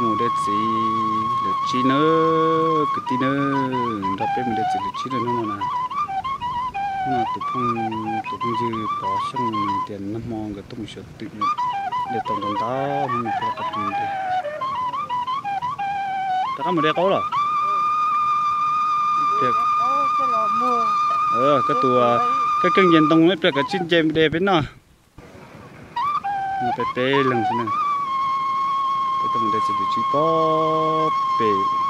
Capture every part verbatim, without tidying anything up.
một đợt gì được chi nữa cái tí nữa ra bên một đợt gì được chi nữa nó mà mà tụi phong tụi phong dư bỏ xong tiền năm mòn cái tụi mình sẽ tự để tổng tổng đó mình phải tập trung đi ta có một đợt có rồi ờ cái tụi cái kênh dân tông ấy cái chín chém đẹp bên nó nó phải tê lần thế này cái tụi mình để chỉ chỉ có bể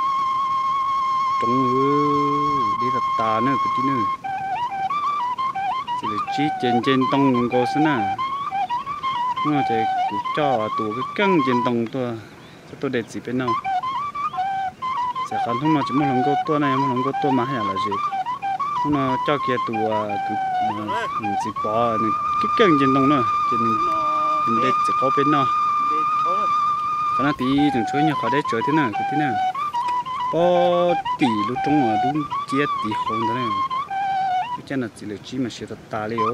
trống đi thật ta nữa cái tí nữa chỉ là chỉ trên trên tông có thế nào nó chỉ cứ cho tụ cái căng trên tông thôi cho tôi để chỉ bên nào sẽ còn không nó chỉ muốn làm câu tua này muốn làm câu tua mà hay là gì nó cho kia tụ cứ chỉ bỏ cái căng trên tông nữa trên trên đây chỉ có bên nào cái nó tí đừng chơi nhiều khỏi đấy chơi thế nào cái thế nào có tỷ lúc trong mà đúng chia tỷ không thế này cái chân là chỉ là chỉ mà sẽ thật ta liệu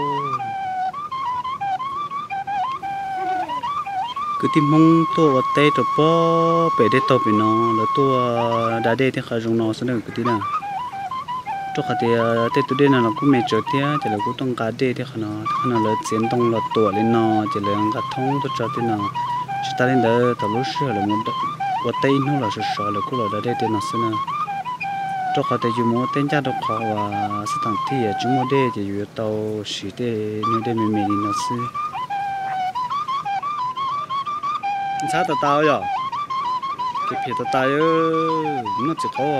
cứ tìm mong tôi ở tây rồi po bể để tàu bên nó là tôi đã đây thì khai dùng nó sẽ được cái tí nào cho khai thì tây tôi đây là nó cũng mệt chơi thế chỉ là cũngต้องการđây thì khai nó khai nó là chiến tông là tuổi lên nó chỉ là cái thông tôi cho thế nào chỉ ta lên đó tàu lúc xưa là một ở tây nó là sợ sợ là cũng là đã đây thì nó sẽ nào cho khai thì chúng mua tên cha độc họ và sẽ thằng thì chúng mua đây thìอยู่tàu xí đây nếu đây mình mình nó sẽ sao tao tao vậy cái phía tao tao nó chỉ có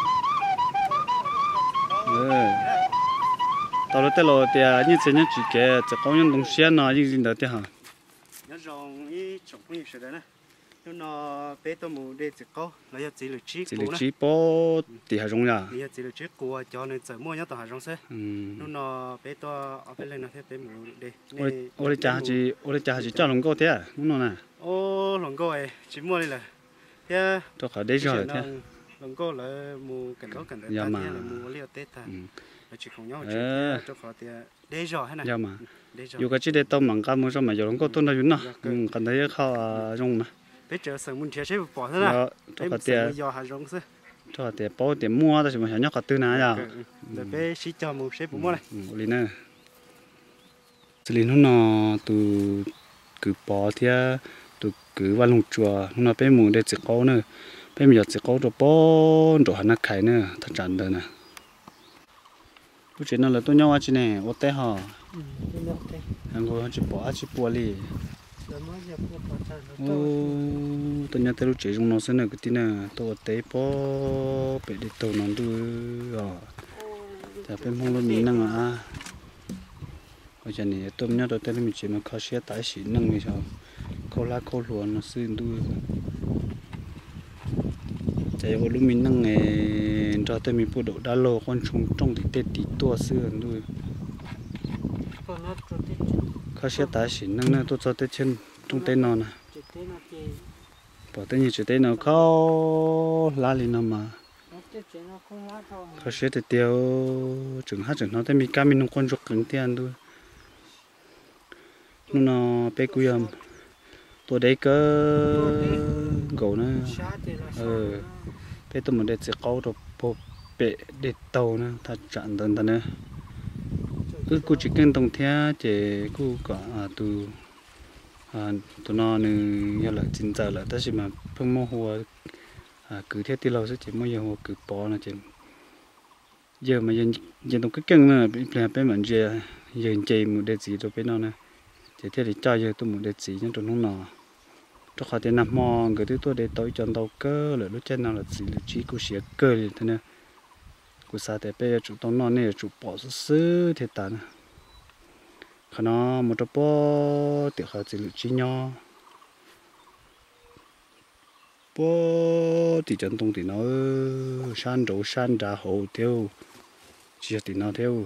ừ tao lúc tới rồi thì như thế nhá chỉ cái chỉ có những đồng xuyên nó như gì đó thì hả nhớ rằng ý chụp những sự đấy nè nó bé tôi mua để chỉ có lấy chỉ là chỉ chỉ là chỉ bó thì hà rong ya lấy chỉ là chỉ của cho nên chỉ mua nhớ tao hà rong xe nó bé tôi ở bên này nó phải bé mua để ôi ôi cha chỉ ôi cha chỉ cho lòng câu thế à nó nè ô lòng câu ấy chỉ mua đây là thế cho khỏi đấy rồi thế lòng câu là mua cảnh đó cảnh đó ta thế là mua liều tết ta chỉ không nhau chỉ cho khỏi thì đấy rồi hay này mà dù cái chỉ để tao mảng cam mua cho mà giờ lòng câu tôi nói nó cần thấy khó rong mà bây giờ sản phẩm chế sẽ bỏ thế nào cho khỏi tiền giờ hà rong xe cho tiền bao tiền mua đó chỉ mà nhỏ nhóc từ nào giờ để bé chỉ cho một sẽ mua này lý nè lý nó từ cứ bỏ thì từ cứ vào lồng chùa nó bé mù để chỉ có nữa bé giờ chỉ có đồ bó đồ hắn khai nữa thật chẳng được nè bữa chuyện nó là tôi nhau chứ nè ô té hả anh cô chỉ bỏ chỉ bỏ đi ô tôi nhớ tới lúc chơi trong nó sẽ là cái tí nè tôi té bó bị đi tàu nó đưa à tại bên phong luôn mình năng à bây giờ này tôi nhớ tôi tới mình chỉ mà khó xe tải xịn năng như sao câu lá câu lúa nó xuyên đuôi chạy vào lúc mình năng ngày cho tới mình phụ độ đá lô con trùng trong thì tết tí tua xưa đuôi khó xe tải xịn năng nữa tôi cho tới chân trong tay nó nè bỏ tới như chỗ tay nó khó lá lên nó mà khó xe thì tiêu chừng hát chừng nó tới mình cam mình không con ruột cứng tiền đuôi nó bé quy âm tôi đấy có gấu nữa ờ bé tôi muốn để sẽ câu được bộ bể để tàu nữa thật chọn tận tận nữa cứ cô chỉ cần tổng theo chỉ cô cả từ à tụi nó nữa như là chính giờ là tất nhiên mà không mua hoa à cứ theo tí lâu sẽ chỉ mua nhiều hoa cứ bỏ là chỉ giờ mà giờ giờ tổng cái cân nữa bé bé mình giờ giờ chơi một để gì rồi bé nó nè thì thế thì cho giờ tôi muốn để chỉ cho tụi nó nọ cho khỏi tiền nằm mò cái thứ tôi để tối chọn tàu cơ là lúc trên nào là chỉ là chỉ có xía cơ thì thế này của sao thì bây giờ chủ tàu nó này chủ bỏ sứ thì tàn khả nó một chỗ bỏ thì họ chỉ là chỉ nhau bỏ thì chân tung thì nó san trổ san trà hồ theo chỉ thì nó theo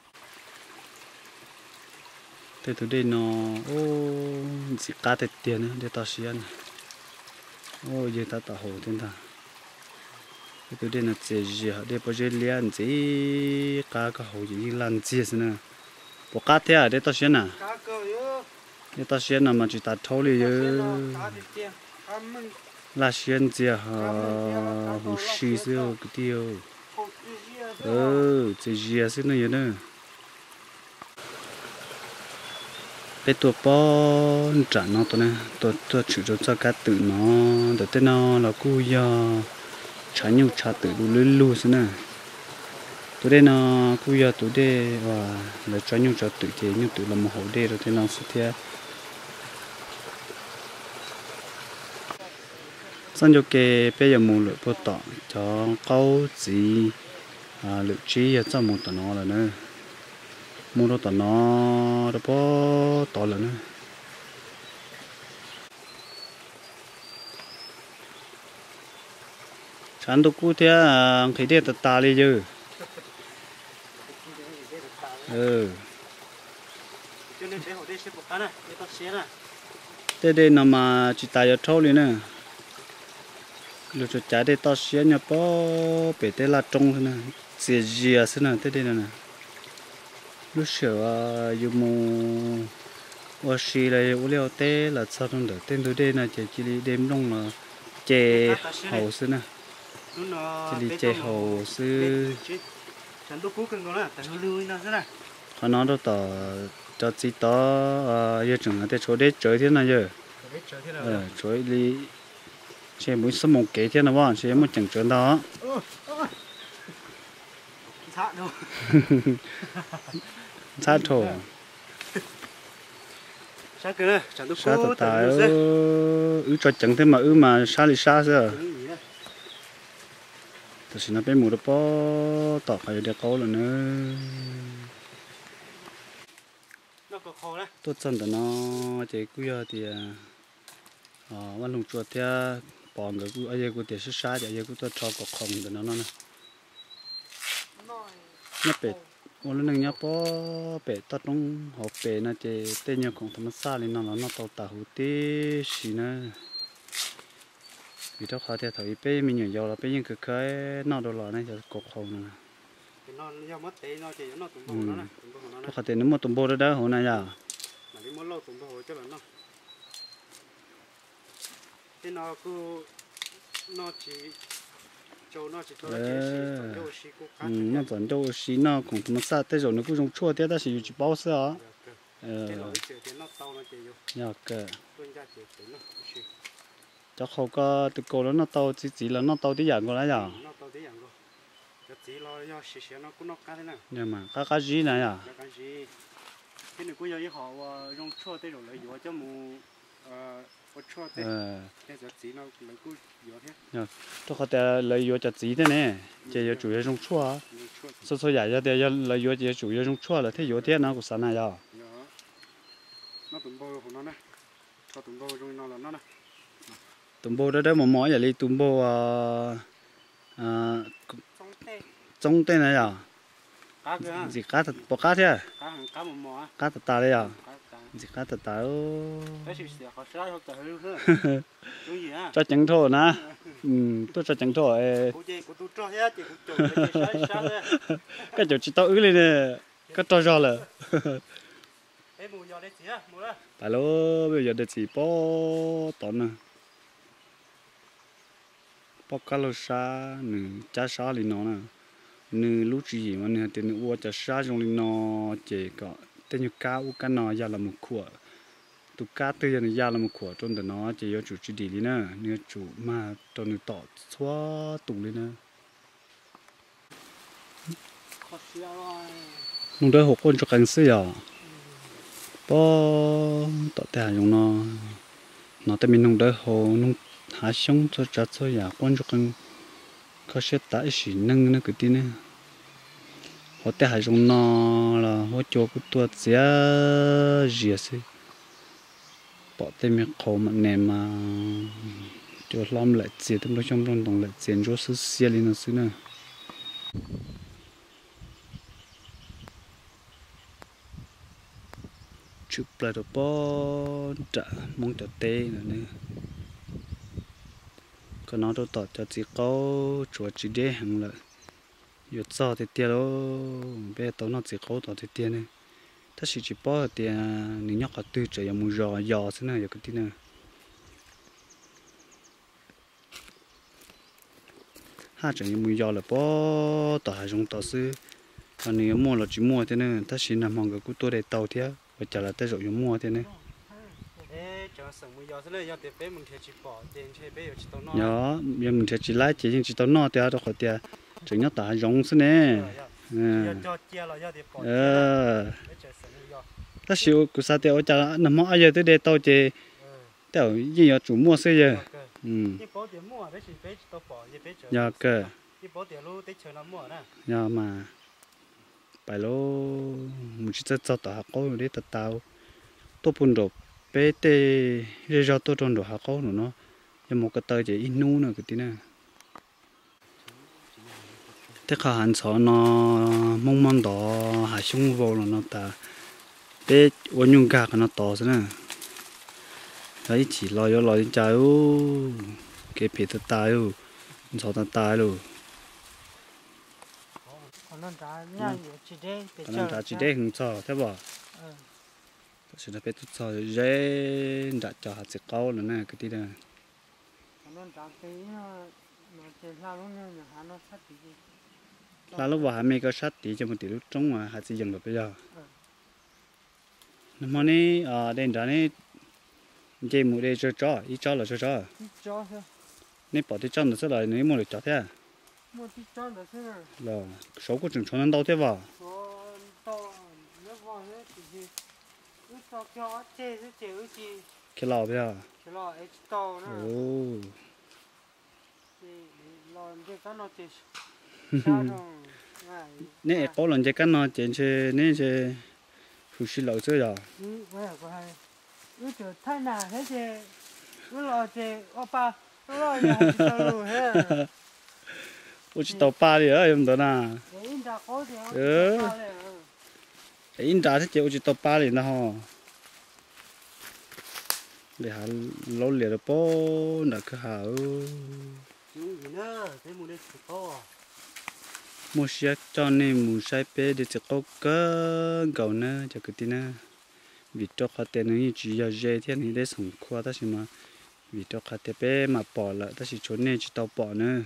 thế từ đây nó ô chỉ cá tết tiền nữa để tao xiên ô giờ ta tao hồ thế nào thế từ đây nó chỉ gì để bao giờ liền chỉ cá cái hồ gì làm gì thế nào bộ cá thế à để tao xiên à để tao xiên là mà chỉ ta thâu đi chứ là xuyên chia hà hồ xì xưa cái tiêu ừ chỉ chia xí nữa nữa bé tua bò trả nó tụi này tụi tụi chịu cho cho cá tự nó để tên nó là cú giờ trả nhiều trả tự đủ lư lư xí nè tụi đây nó cú giờ tụi đây và là trả nhiều trả tự thì nhiều tự là một hậu đây rồi tên nó sẽ theo xong cho cái bây giờ mua lựa bột tỏi cho câu gì à lựa chi ở trong một tỏi nó là nữa mua đồ tỏi nó đó bó tỏi là nữa chán đồ cũ thế cái đây tạt ta đi chứ ừ thế đây nó mà chỉ tài cho trâu liền nè lúc cho trái đây tao xé nhập bó bể tê là trông thế này xé dìa thế này thế đây nè lúc sửa dùng mù ở xí này ở liều tê là sao không được tên tôi đây là chỉ chỉ đi đêm đông là chè hậu xứ nè chỉ đi chè hậu xứ họ nói đó tao cho chị tao giờ chừng là chỗ đấy chơi thế này giờ ờ chơi đi chơi muốn sắm một cái thế nào vậy chơi một chẳng chơi đó sát thổ sát cái này chẳng sát tạt tài ư cho chẳng thế mà ư mà sát thì sát rồi tôi xin nó bé mù đó bó tỏ phải để câu là nữa tốt chân là nó chỉ cứ giờ thì à văn lùng chuột thì bỏ người cứ ai cứ để sát sát ai cứ tôi cho cọc không để nó nó nè nhấp bể ô lúc này nhấp bó bể tắt trong hộp bể nó chỉ tên nhau cũng thầm xa lên nó nó tàu tàu hút tê xí nữa vì đó khó thì thấy bé mình nhiều là bé những cái cái nó đồ lò này cho cột không nè nó do mất tê nó chỉ nó tụm bò nó nè nó khó thì nó mất tụm bò đó đó hồi này à mà đi mua lâu tụm bò cho bạn nó thế nó cứ nó chỉ châu nó chỉ thôi nó vẫn đâu xí nó cũng thầm xa tới rồi nó cũng dùng chua thế ta sử dụng chỉ bao giờ à ờ nhờ cơ cho khâu có từ cổ nó tàu chỉ chỉ là nó tàu tí dạng của nó nhở nhưng mà các cái gì này à cái này cũng giờ họ dùng chua tới rồi lấy cho mù có chua tới cái giờ chỉ nó lấy cũng nhở cho họ để lấy vô cho chỉ thế này chỉ là chủ yếu dùng chua số số dài ra để lấy vô chỉ chủ yếu dùng chua là thế vô thế nó cũng sẵn này à nó tụm bò của nó này cho tụm bò trong nó là nó này tụm bò đó đó mà mỗi giờ đi tụm bò à trong tên này à gì cá thật bò cá thế cá thật ta đây à gì cá thật ta cho trứng thổ nè ừ tôi cho trứng thổ cái chỗ chỉ tao ứ lên nè cái trò trò là phải lo bây giờ để chỉ bó tón nè bó cá lô sa nè chả sa lên nó nè nè lúc gì mà nè thì nè uo chả sa trong lên nó chỉ có tên như cá u cá nò ra là một khua tụ cá tươi ra là ra là một khua trong đó nó chỉ có chủ chỉ đi đi nè nè chủ mà cho nè tọt xóa tụng lên nè nung đỡ hộp con cho cảnh sĩ à bó tọt tay dùng nó nó tại mình nung đỡ hồ nung há sống cho chặt cho nhà con cho con có sẽ tại sĩ nâng nó cứ tin nè họ tay hải dùng nó là họ cho cái tuột giá gì xí bỏ tay miệng khẩu mà ném mà cho lom lại chia tâm đó trong trong đồng lại chia cho sự xia lên nó xí nè chụp lại được bó trả mong trả tê nữa nè còn nó đâu tỏ cho chỉ có chuột chỉ để hàng lợi giờ sao thì tiền đó bây giờ nó chỉ có tỏ thì tiền nàyถ้าสิจิป้อเตียนี่ยอกก็ตื้อจะยังมูรอยอซะนะอย่าก็ที่นะ hai chẳng như mùi giò là bó tỏ hai trong tỏ sư còn nếu mua là chỉ mua thế này ta chỉ nằm mong cái cú tôi để tàu thế và chả là tới rồi dùng mua thế này nhớ giờ mình chỉ lái chỉ chỉ tàu nọ thế đó khỏi thế chỉ nhớ tả giống thế này ờ ta xíu cứ sao thế ở chả nằm mong ai giờ tới để tàu chứ tàu gì ở chủ mua xe giờ ừ nhớ cơ nhớ mà bài lô một chiếc tàu tàu có để tàu tàu tôi phun đồ bé tê rồi cho tôi trồng đồ hạt có nữa nó nhưng một cái tờ chỉ in nu nữa cái tí này thế cả hàng xóm nó mong mong đó hạt sung vô là nó ta bé uốn nhung gà nó to thế này đấy chỉ lo cho lo đến trái u cái bể tơ tai u sáu tơ tai luôn còn nó trả chỉ để không sao thế bảo sẽ là bé tụt sao dễ đặt cho hạt sẽ cao nữa nè cái tí này là lúc vào mấy cái sắt tí cho một tí lúc trống mà hạt sẽ dừng được bây giờ năm nay này ở đây đó này chơi một đây chơi chó ít chó là chơi chó nếu bỏ tí chó nữa sẽ là nếu mua được chó thế là số của chúng nó đâu thế vào cái lò bây giờ ồ nè có lần chơi cái nó chơi chơi nè chơi phụ sư lẩu chơi rồi ôi chỉ tàu ba đi ở em đó nè ừ in ra thế chịu chỉ tàu ba đi nè ho để hà lâu liền được bố nè cứ hà mua xe cho nên mua xe bé để cho có cơ gạo nè cho cái tin nè vì cho họ tiền này chỉ giờ dễ thế này để sống qua ta chỉ mà vì cho họ tiền bé mà bỏ lại ta chỉ trốn này chỉ tàu bỏ nữa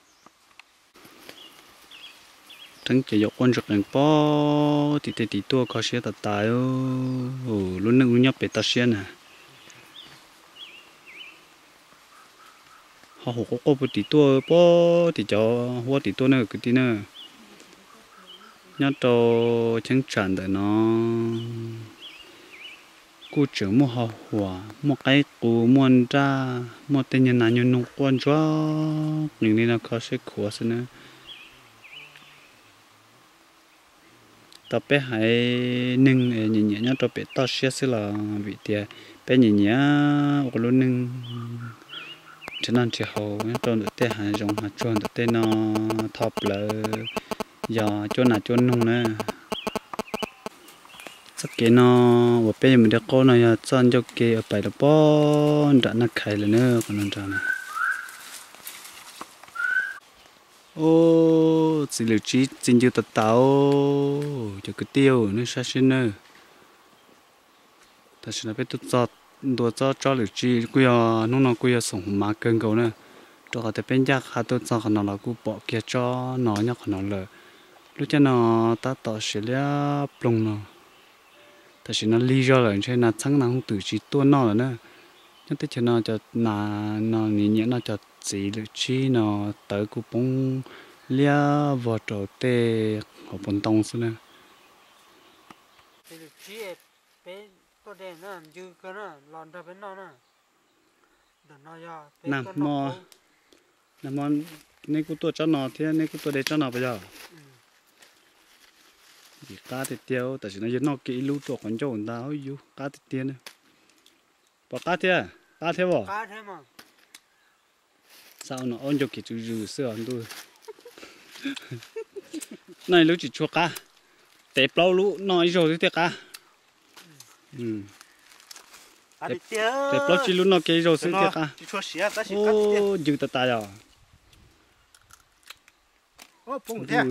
ทั้งจะยกคนจากหลังป้อติดติดตัวเขาเสียตัดตายโอ้รุ่นนึงรุ่นยับเป็ดตาเสียน่ะเขาหกก็ปติดตัวป้อติดจอหัวติดตัวเนี่ยคือที่เนี่ยยัดโตช่างจันแต่เนาะกูเจอมั่วหัวมั่วไก่กูมั่วจ้ามั่วเต็นยันนานยันนุ่งกวนจ้าอย่างนี้นะเขาใช้ขวดสินะต่อไปให้หนึ่งเงี้ยเงี้ยเนี่ยต่อไปต่อเสียสิละวิธีไปเงี้ยเงี้ยโอ้ลูกหนึ่งฉะนั้นที่เขาเนี่ยตอนเด็กหาจงหาจวนเด็กนอท็อปเลยอย่าจวนหาจวนนุ่งนะสักเกนอว่าเป็นมันเด็กก็นอยจอนจกเกอไปแล้วป้อนด่านักไข่เลยเนอะคนนั้นจ้านะโอ้สิเหลือจีจริงๆตัดเต่าจะก็เตี้ยวนี่ใช่ไหมแต่ฉันไปตัวจอดตัวจอดจอดเหลือจีกูยอน้องๆกูยอส่งมาเกินเขาเนี่ยตัวเขาแต่เป็นยากหาตัวจอดขนาดเรากูบอกเกี่ยจอหนอนยากขนาดเลยรู้จักหนอตาต่อเสียแล้วปรุงเนาะแต่ฉันนั่นลีจอเลยใช่น่าทั้งนั้นคงตื่นจีตัวนอกเลยนะnhưng tới cho nó cho nó nó nhẹ nhẹ nó cho chỉ được chi nó tới cú bông lia vào chỗ tê họ bông tông xí nè nè mò nè mò này cú tua cho nó thế này cú tua để cho nó bây giờ vì cá thì tiêu tại vì nó nó kỹ lưu tuột con trâu người ta ôi chú cá thì tiêu này bỏ cá thế cá thế bỏ cá thế mà sao nó ôn cho kỹ chữ chữ sữa anh tôi này lúc chỉ chua cá tép lâu lú nói rồi thế cá ừ tép tép lâu chỉ lú nó kỹ rồi thế cá ô dừng tạt tay à ô phun thế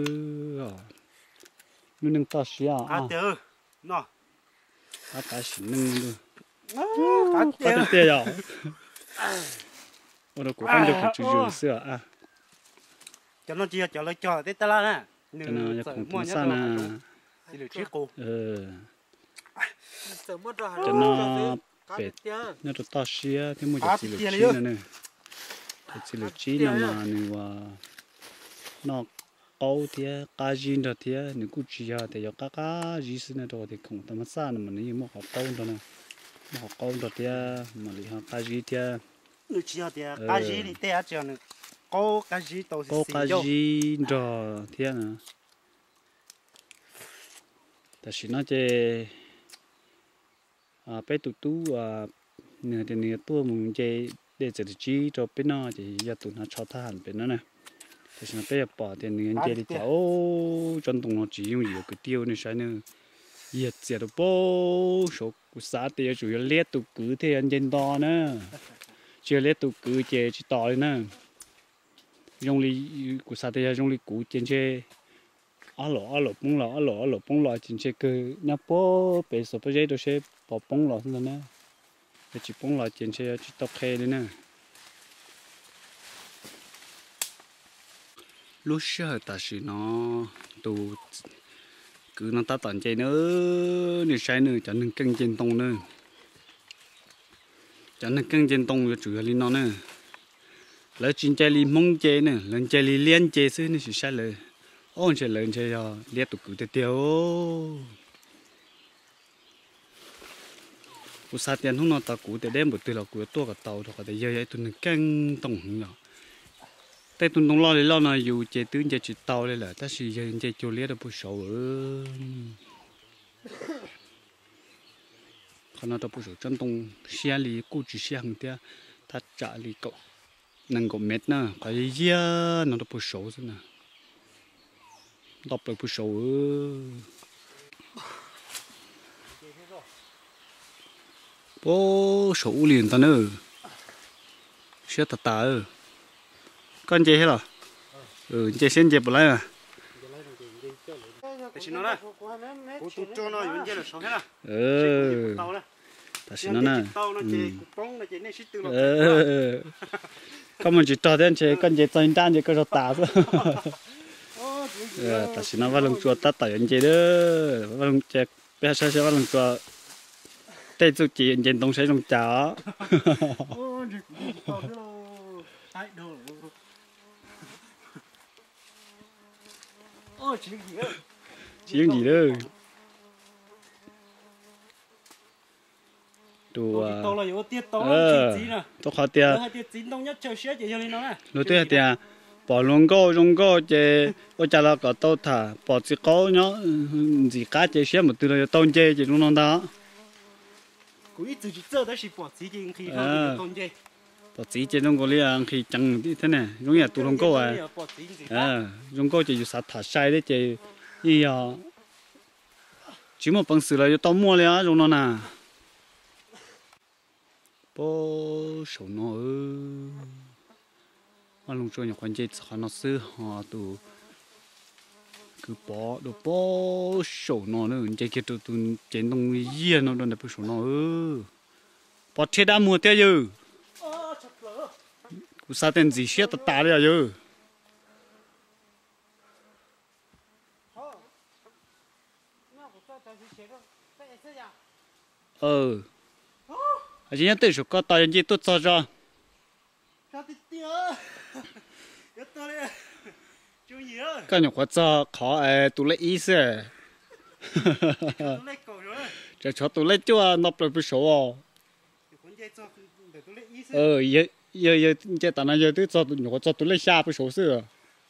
nó nâng to xíu à cá tiêu nó cá cá xíu nâng luôn cá cá tiêu à ôi nó cũng không được chữ chữ sữa à cho nó chia cho nó cho tới ta la nè cho nó cũng cũng xa nè thì được chiếc cô ờ sợ mất rồi cho nó bể nó được to xía thế mua được chỉ được chi nữa nè chỉ được chi nè mà nếu nó câu thì cá gì đó thì nếu cứ chỉ ra thì có cá gì xin nó rồi thì không tao mất xa nè mà nếu mà họ câu đó nè mà họ câu đó thì mà lấy họ cá gì thì nếu chỉ ra thì cá gì thì té cho nó câu cá gì tao câu cá gì đó thì nèแต่สิน่าจะอ่าไปตุตุอ่าเนื้อแต่เนื้อตัวมึงจะเดี๋ยวจะจีจะเป็นน่าจะยาตุน่าชอบทหารเป็นนั่นนะแต่สิน่าไปป่าแต่เนื้อจะได้จะโอ้จนตรงนั้นจีอยู่อยู่ก็เดียวนี่ใช่เนื้อเหยียดเสียตัวโป้ชกกุศลเตียจุยเลี้ยตุกือเทียนเย็นตอนะเชื่อเลี้ยตุกือเจจิต่อเลยนะยงลีกุศลเตียยงลีกูเจนเชở lỗ ở lỗ bông lỗ ở lỗ ở lỗ bông lỗ chính chế cứ nhá bố bể số bây giờ tôi sẽ bỏ bông lỗ thôi nè để chỉ bông lỗ chính chế chỉ tóc khe đấy nè lúc sau ta chỉ nó tụ cứ nó ta tận chế nữa nếu sai nữa cho nên cân trên tông nữa cho nên cân trên tông cho chủ yếu là nó nữa lấy chính chế li mông chế nữa lấy chế li liên chế xứ nữa chỉ saiเลยôn chơi lớn chơi giờ liên tục cứ tiêu cú sát tiền không nó tao cú để đem một từ là cú tua cả tàu thôi để giờ vậy tụi nó căng tổng nhởแต่ตุนตรงรอเลยรอนะอยู่เจตื้นเจจิตเตาเลยแหละแต่สิเจเจโจเลียดผู้ชาวเออขณะตัวผู้ชาวจนตรงเสียลีกู้จีเสียงเดียถ้าจ่าลีก็นั่งก็เม็ดนะก็เยอะนั่นตัวผู้ชาวสินะđọc được một số bố số liền ta nữa sẽ tạt tạt con chơi hết rồi ừ chơi xem chơi bữa nay à để xin nó nè cô tụt cho nó những chơi là sao hết à ừ ta xin nó nè ừ không mình chỉ cho đến chơi con chơi chơi đan chơi cái rồi tạt ta xin nó vào lồng chùa tát tại anh chơi đó vào lồng chè bé sai sai vào lồng chùa tây chú chỉ anh chơi đông sai lồng chả chỉ những gì đó đồ ờ tôi khó tiền nói tới tiền bỏ lông câu lông câu chơi ở nhà là có tàu thả bỏ chỉ câu nhá chỉ cá chơi xem một từ là tàu chơi chỉ luôn đó bỏ chỉ chơi trong cái này khi chẳng đi thế này giống như tụ lông câu à à lông câu chỉ sát thả sai đấy chơi gì à chỉ một bằng sự là tàu muaเลยgiống nó nè bố sầu nó mà lùng trôi nhà quan chế họ nó sư họ tụ cứ bỏ đồ bỏ sổ nó nữa chế kia tụ tụ chế đông gì nó đâu được sổ nó ư bỏ chết đã mua thế chứ cứ sao tên gì xét ta đấy chứ ờ à chỉ nhớ tới số có tài gì tốt cho cho cái nhỏ quá cho khó ấy tụi lấy ý sẽ cho cho tụi lấy chúa nộp lại bữa số ờ giờ giờ giờ giờ tao nói giờ tụi cho tụi nhỏ cho tụi lấy xa bữa số xưa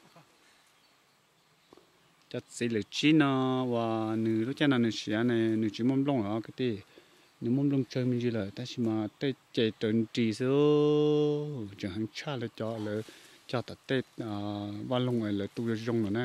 cho xí lệ chín nó và nữ lúc cha nó nữ xí này nữ chỉ mông lông ở cái gì nữ mông lông chơi mình gì là ta chỉ mà tới chạy tuần trì số chẳng hạn cha là cho là cho ta tết ba lông này là tu rong rồi nè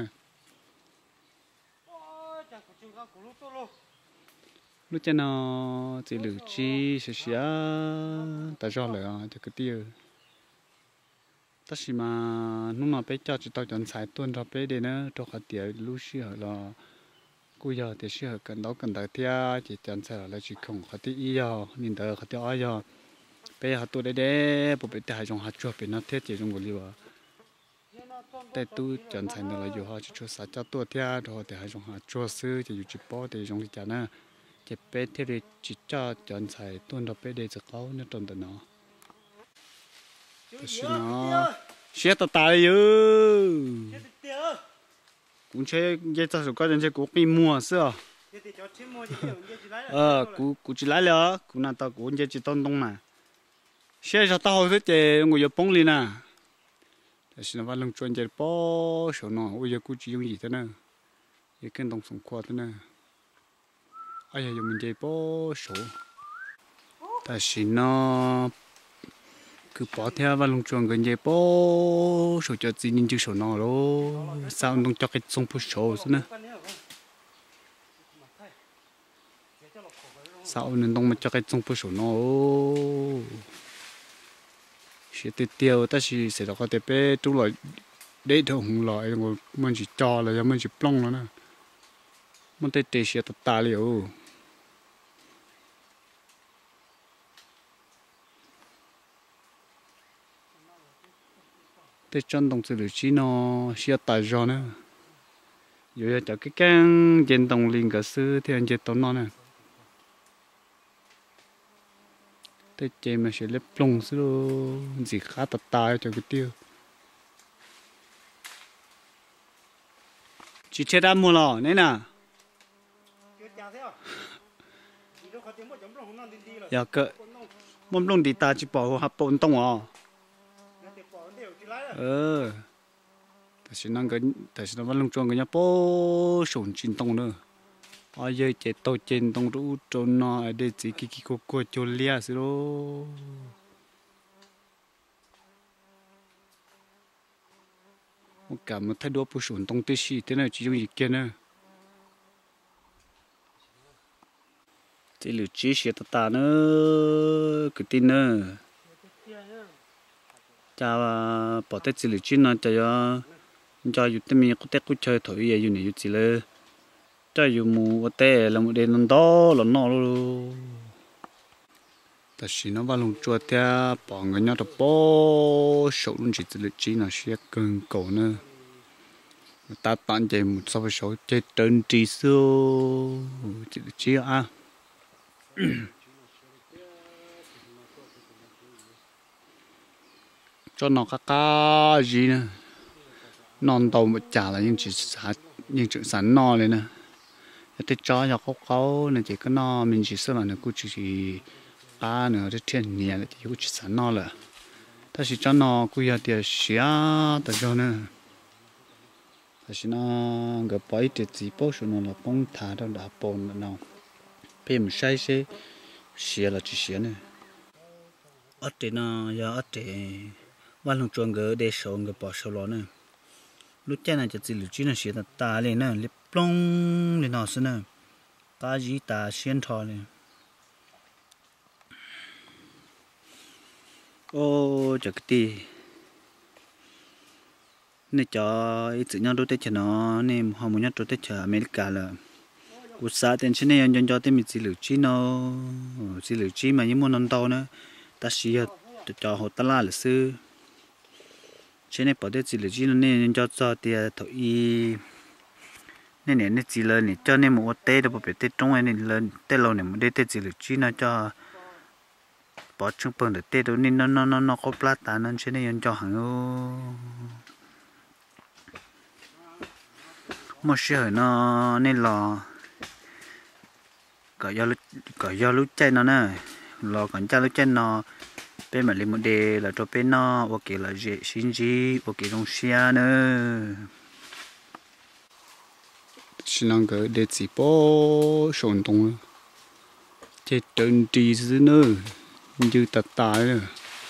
lúc cha nó chỉ lệ chi xí xí ta cho lại cho cái tiêu ta chỉ mà lúc nào bé cho chỉ tao chọn xài tuần rồi bé để nó cho cái tiền lúc xí là cú giờ thì xí cần đâu cần đại thia chỉ chọn xài là chỉ không cái tí giờ nhìn tới cái tí ai giờ bé hạt tu đấy đấy bộ bé tại trong hạt chuột bé nó thiết chỉ trong cái gì vậy แต่ตู้จนใส่เนื้ออยู่หอจะช่วยสัตว์เจ้าตัวเทียรอแต่ให้จงหาช่วยซื้อจะอยู่จีป้อแต่จงที่จะน่ะจะเป็ดที่ได้จีจ้าจนใส่ต้นดอกเป็ดได้จะเขาเนี่ยต้นตัวเนาะแต่สิเนาะเสียตาตายอยู่cũng chơi chơi cho số các dân chơi cũng bị mua sữa ờ cũng cũng chỉ lấy了cũng là tao cũng chơi chỉ tôn đông mà xe cho tao hết chơi ngồi giờ bông lên àแต่สิ่งว่าลงจวนจะป้อชนอโอ้ยกูจีอยู่ยี่ตัวน่ะยี่กันต้องสงขวาตัวน่ะไอ้ยังมันจะป้อชแต่สิ่งน่ะคือป้อเท่าว่าลงจวนกันจะป้อชจะจีนินจะชนอโลสาวต้องจักให้ส่งผู้ชสินะสาวนึงต้องมาจักให้ส่งผู้ชนอsẽ tiêu tiêu ta chỉ sẽ có thể bé chú lại để thằng hùng lại rồi mình chỉ cho là mình chỉ plong nó nè mình tới tới sẽ tạt ta liệu tới chân đồng sự được chỉ nó sẽ tài cho nữa rồi cho cái căn trên đồng liền cả sư thì anh chỉ tốn nó nè tới chơi mà sẽ lép plong xíu gì khá tạt tai cho cái tiêu chỉ chơi đam mua lò này nè giờ cỡ mắm lông đi ta chỉ bỏ hạt bồn tông à ờ tại sao năng cái tại sao nó vẫn lông tròn cái nhá bố sồn chín tông nữa ở dưới chế tàu trên tông rú trôn nó để chỉ cái cái cô cô cho lia xí đó một cả một thái độ bổ sung tông tê xí thế này chỉ dùng gì kia nữa chỉ lựa chỉ xí tata ta nữa cái tin nữa cha bỏ tết chỉ lựa chỉ nó cho choอยู่ที่มีก็เตะกูเชยถอยอยู่นี่อยู่จีเลยcho dù mù tê là một đêm nó đó là nó luôn, tại vì nó vào lồng chua theo bỏ người nhau tập bó sầu luôn chỉ tự chỉ nó sẽ cần cầu nữa, ta tận chơi một số số chơi trơn trí xưa chỉ chỉ à, cho nó cá cá gì nữa, non tàu một chả là những chỉ sản những chuyện sản no lên nè. Cái chó cho khóc khóc nên chỉ có nó mình chỉ sợ là nó cũng chỉ ba nữa cái thiên nhiên là chỉ cũng chỉ sản nó là ta chỉ cho nó cũng giờ tiền xía ta cho nữa ta chỉ nó cái bẫy thì chỉ bao số nó là bông thả đâu đã bồn nào phim sai sai xía là chỉ xía nữa ở trên nó giờ ở trên văn phòng trường cái để sổ cái bỏ sổ lo nữa lúc trên này chỉ lưu chỉ là xía ta ta lên nữa plong lên nó xin nè, cá gì ta xiên thò lên, ô chả cái gì, nè cho ít chữ nhau đôi tay cho nó, nè họ muốn nhau đôi tay cho America là, cú sa tiền trên này anh cho tên mình chỉ lưu chi nó, chỉ lưu chi mà những món ăn tàu nữa, ta xí cho họ ta la là sư, trên này bỏ tên chỉ lưu chi nó nè anh cho cho tiền thôi nên nên chỉ là nên cho nên một tết đó bị tết trong này nên là tết lâu này một tết tết chỉ là chỉ nó cho bỏ chung phần để tết đó nên nó nó nó nó có plata nên cho nên cho hàng một số nó nên là cả do cả do lúc chơi nó nè là còn chơi lúc chơi nó bên mà lên một đề là cho bên nó ok là dễ xin gì ok trong xe nữa xin lắng cái để chỉ bỏ sồn tung chế trơn trí dữ nữa như tạt tài nữa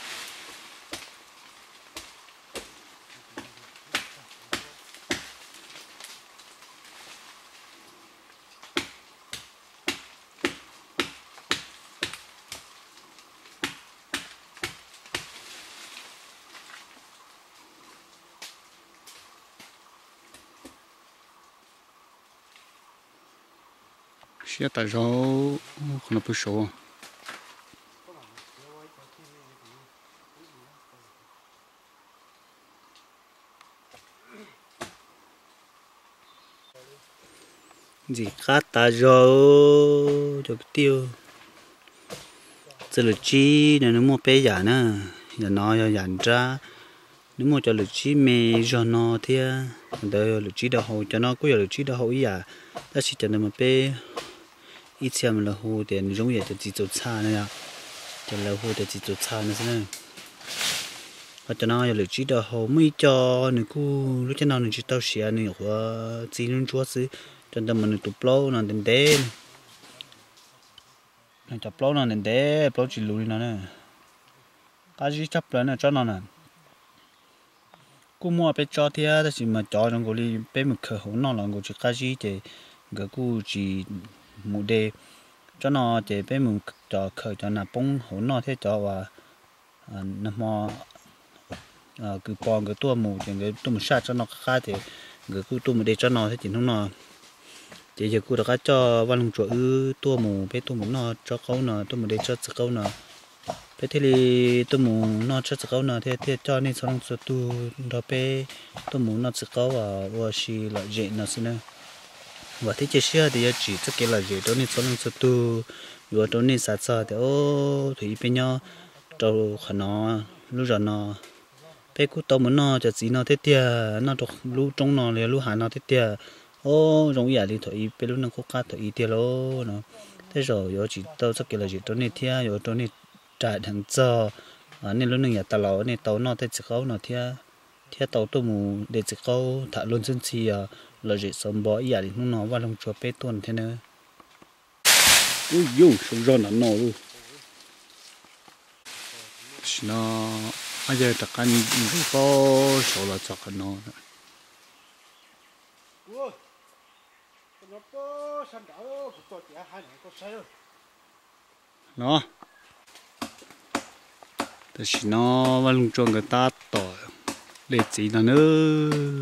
xe tại sao không nó bớt số gì khác ta rồi cho tiêu giờ là chi nếu mua bé giả nữa giờ nó giờ dàn ra nếu mua cho là chi mê cho nó thì đợi là chi đào hậu cho nó có giờ là chi đào hậu ý à ta chỉ cho nó mà bé ít xem là hồ để giống như chỉ做菜那样cho là hồ để chỉ做菜nữa thế và cho nó giờ là chi đào hậu mới cho nữa cô lúc cho nó nữa chỉ tao xỉa nữa hoặc chỉ nên chúa xí cho nên mình tụt lâu nó đến đến nó chập lâu nó đến đến lâu chỉ lùi nó nè cái gì chập lại nó cho nó nè cú mua bé cho thì á chỉ mà cho trong cái đi bé một khởi hỗn nó là cái chỉ cái gì thì cái cú chỉ một đề cho nó thì bé một cho khởi cho nó bông hỗn nó thế cho và nó mà cứ bòn cái tua mù thì cái tua mù sát cho nó khác thì cái cú tua một đề cho nó thế chỉ không nó chỉ giờ cô đã cho văn lùng chuột ư tua mù bé tua mù nó cho câu nó tua mù để cho sự câu nó bé thế thì tua mù nó cho sự câu nó thế thế cho nên xong rồi tu đó bé tua mù nó sự câu và và xí lại dễ nó xin nữa và thế chỉ xưa thì chỉ cho cái là dễ đó nên xong rồi tu và đó nên sát sao thì ô thì bên nhau trâu khả nó lúc rồi nó bé cô tua mù nó cho gì nó thế tia nó được lúc trong nó liền lúc hà nó thế tia ô giống như thì thôi bây lúc nó có cá thôi tiền lô nó thế rồi giờ chỉ tao chắc cái là chỉ tao này thia giờ tao này trả thằng cho à nên lúc này nhà tao lo này tao nó thế chỉ khâu nó thia thia tao tao mù để chỉ khâu thả luôn chân chi à là chỉ sống bỏ ý thì nó vào trong chùa bé tuần thế nữa ui yo sống rồi nó nổ luôn nó bây giờ tất cả những cái có số là chắc nó nóแต่สิเนาะว่าลุงจงก็ตาต่อเล็ดสีนั่นเออ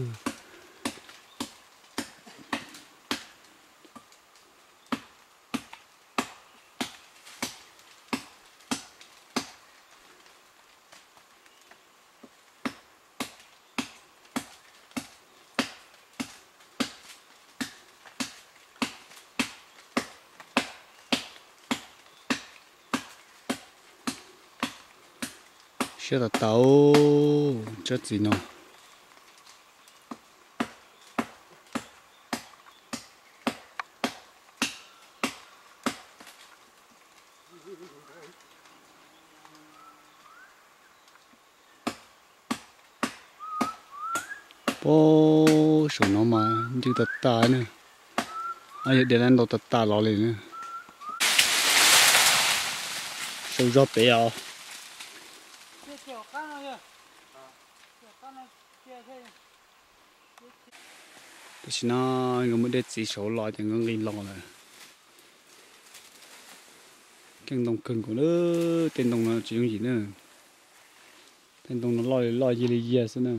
เชื่อแต่เต้าเจ้าจีนเนาะโอ้สวนน้องมาจึงตัดตาเนี่ยไอ้เดี๋ยวนั้นเราตัดตาเราเลยเนี่ยสูงรอบเปียวแต่ฉันน่ะก็ไม่ได้จีโฉลอยแต่ก็กินลองเลยแกงตรงกึ่งกูเนอะเต้นตรงนั้นจีนจีนเนอะเต้นตรงนั้นลอยลอยยี่เลยยี่สิเนอะ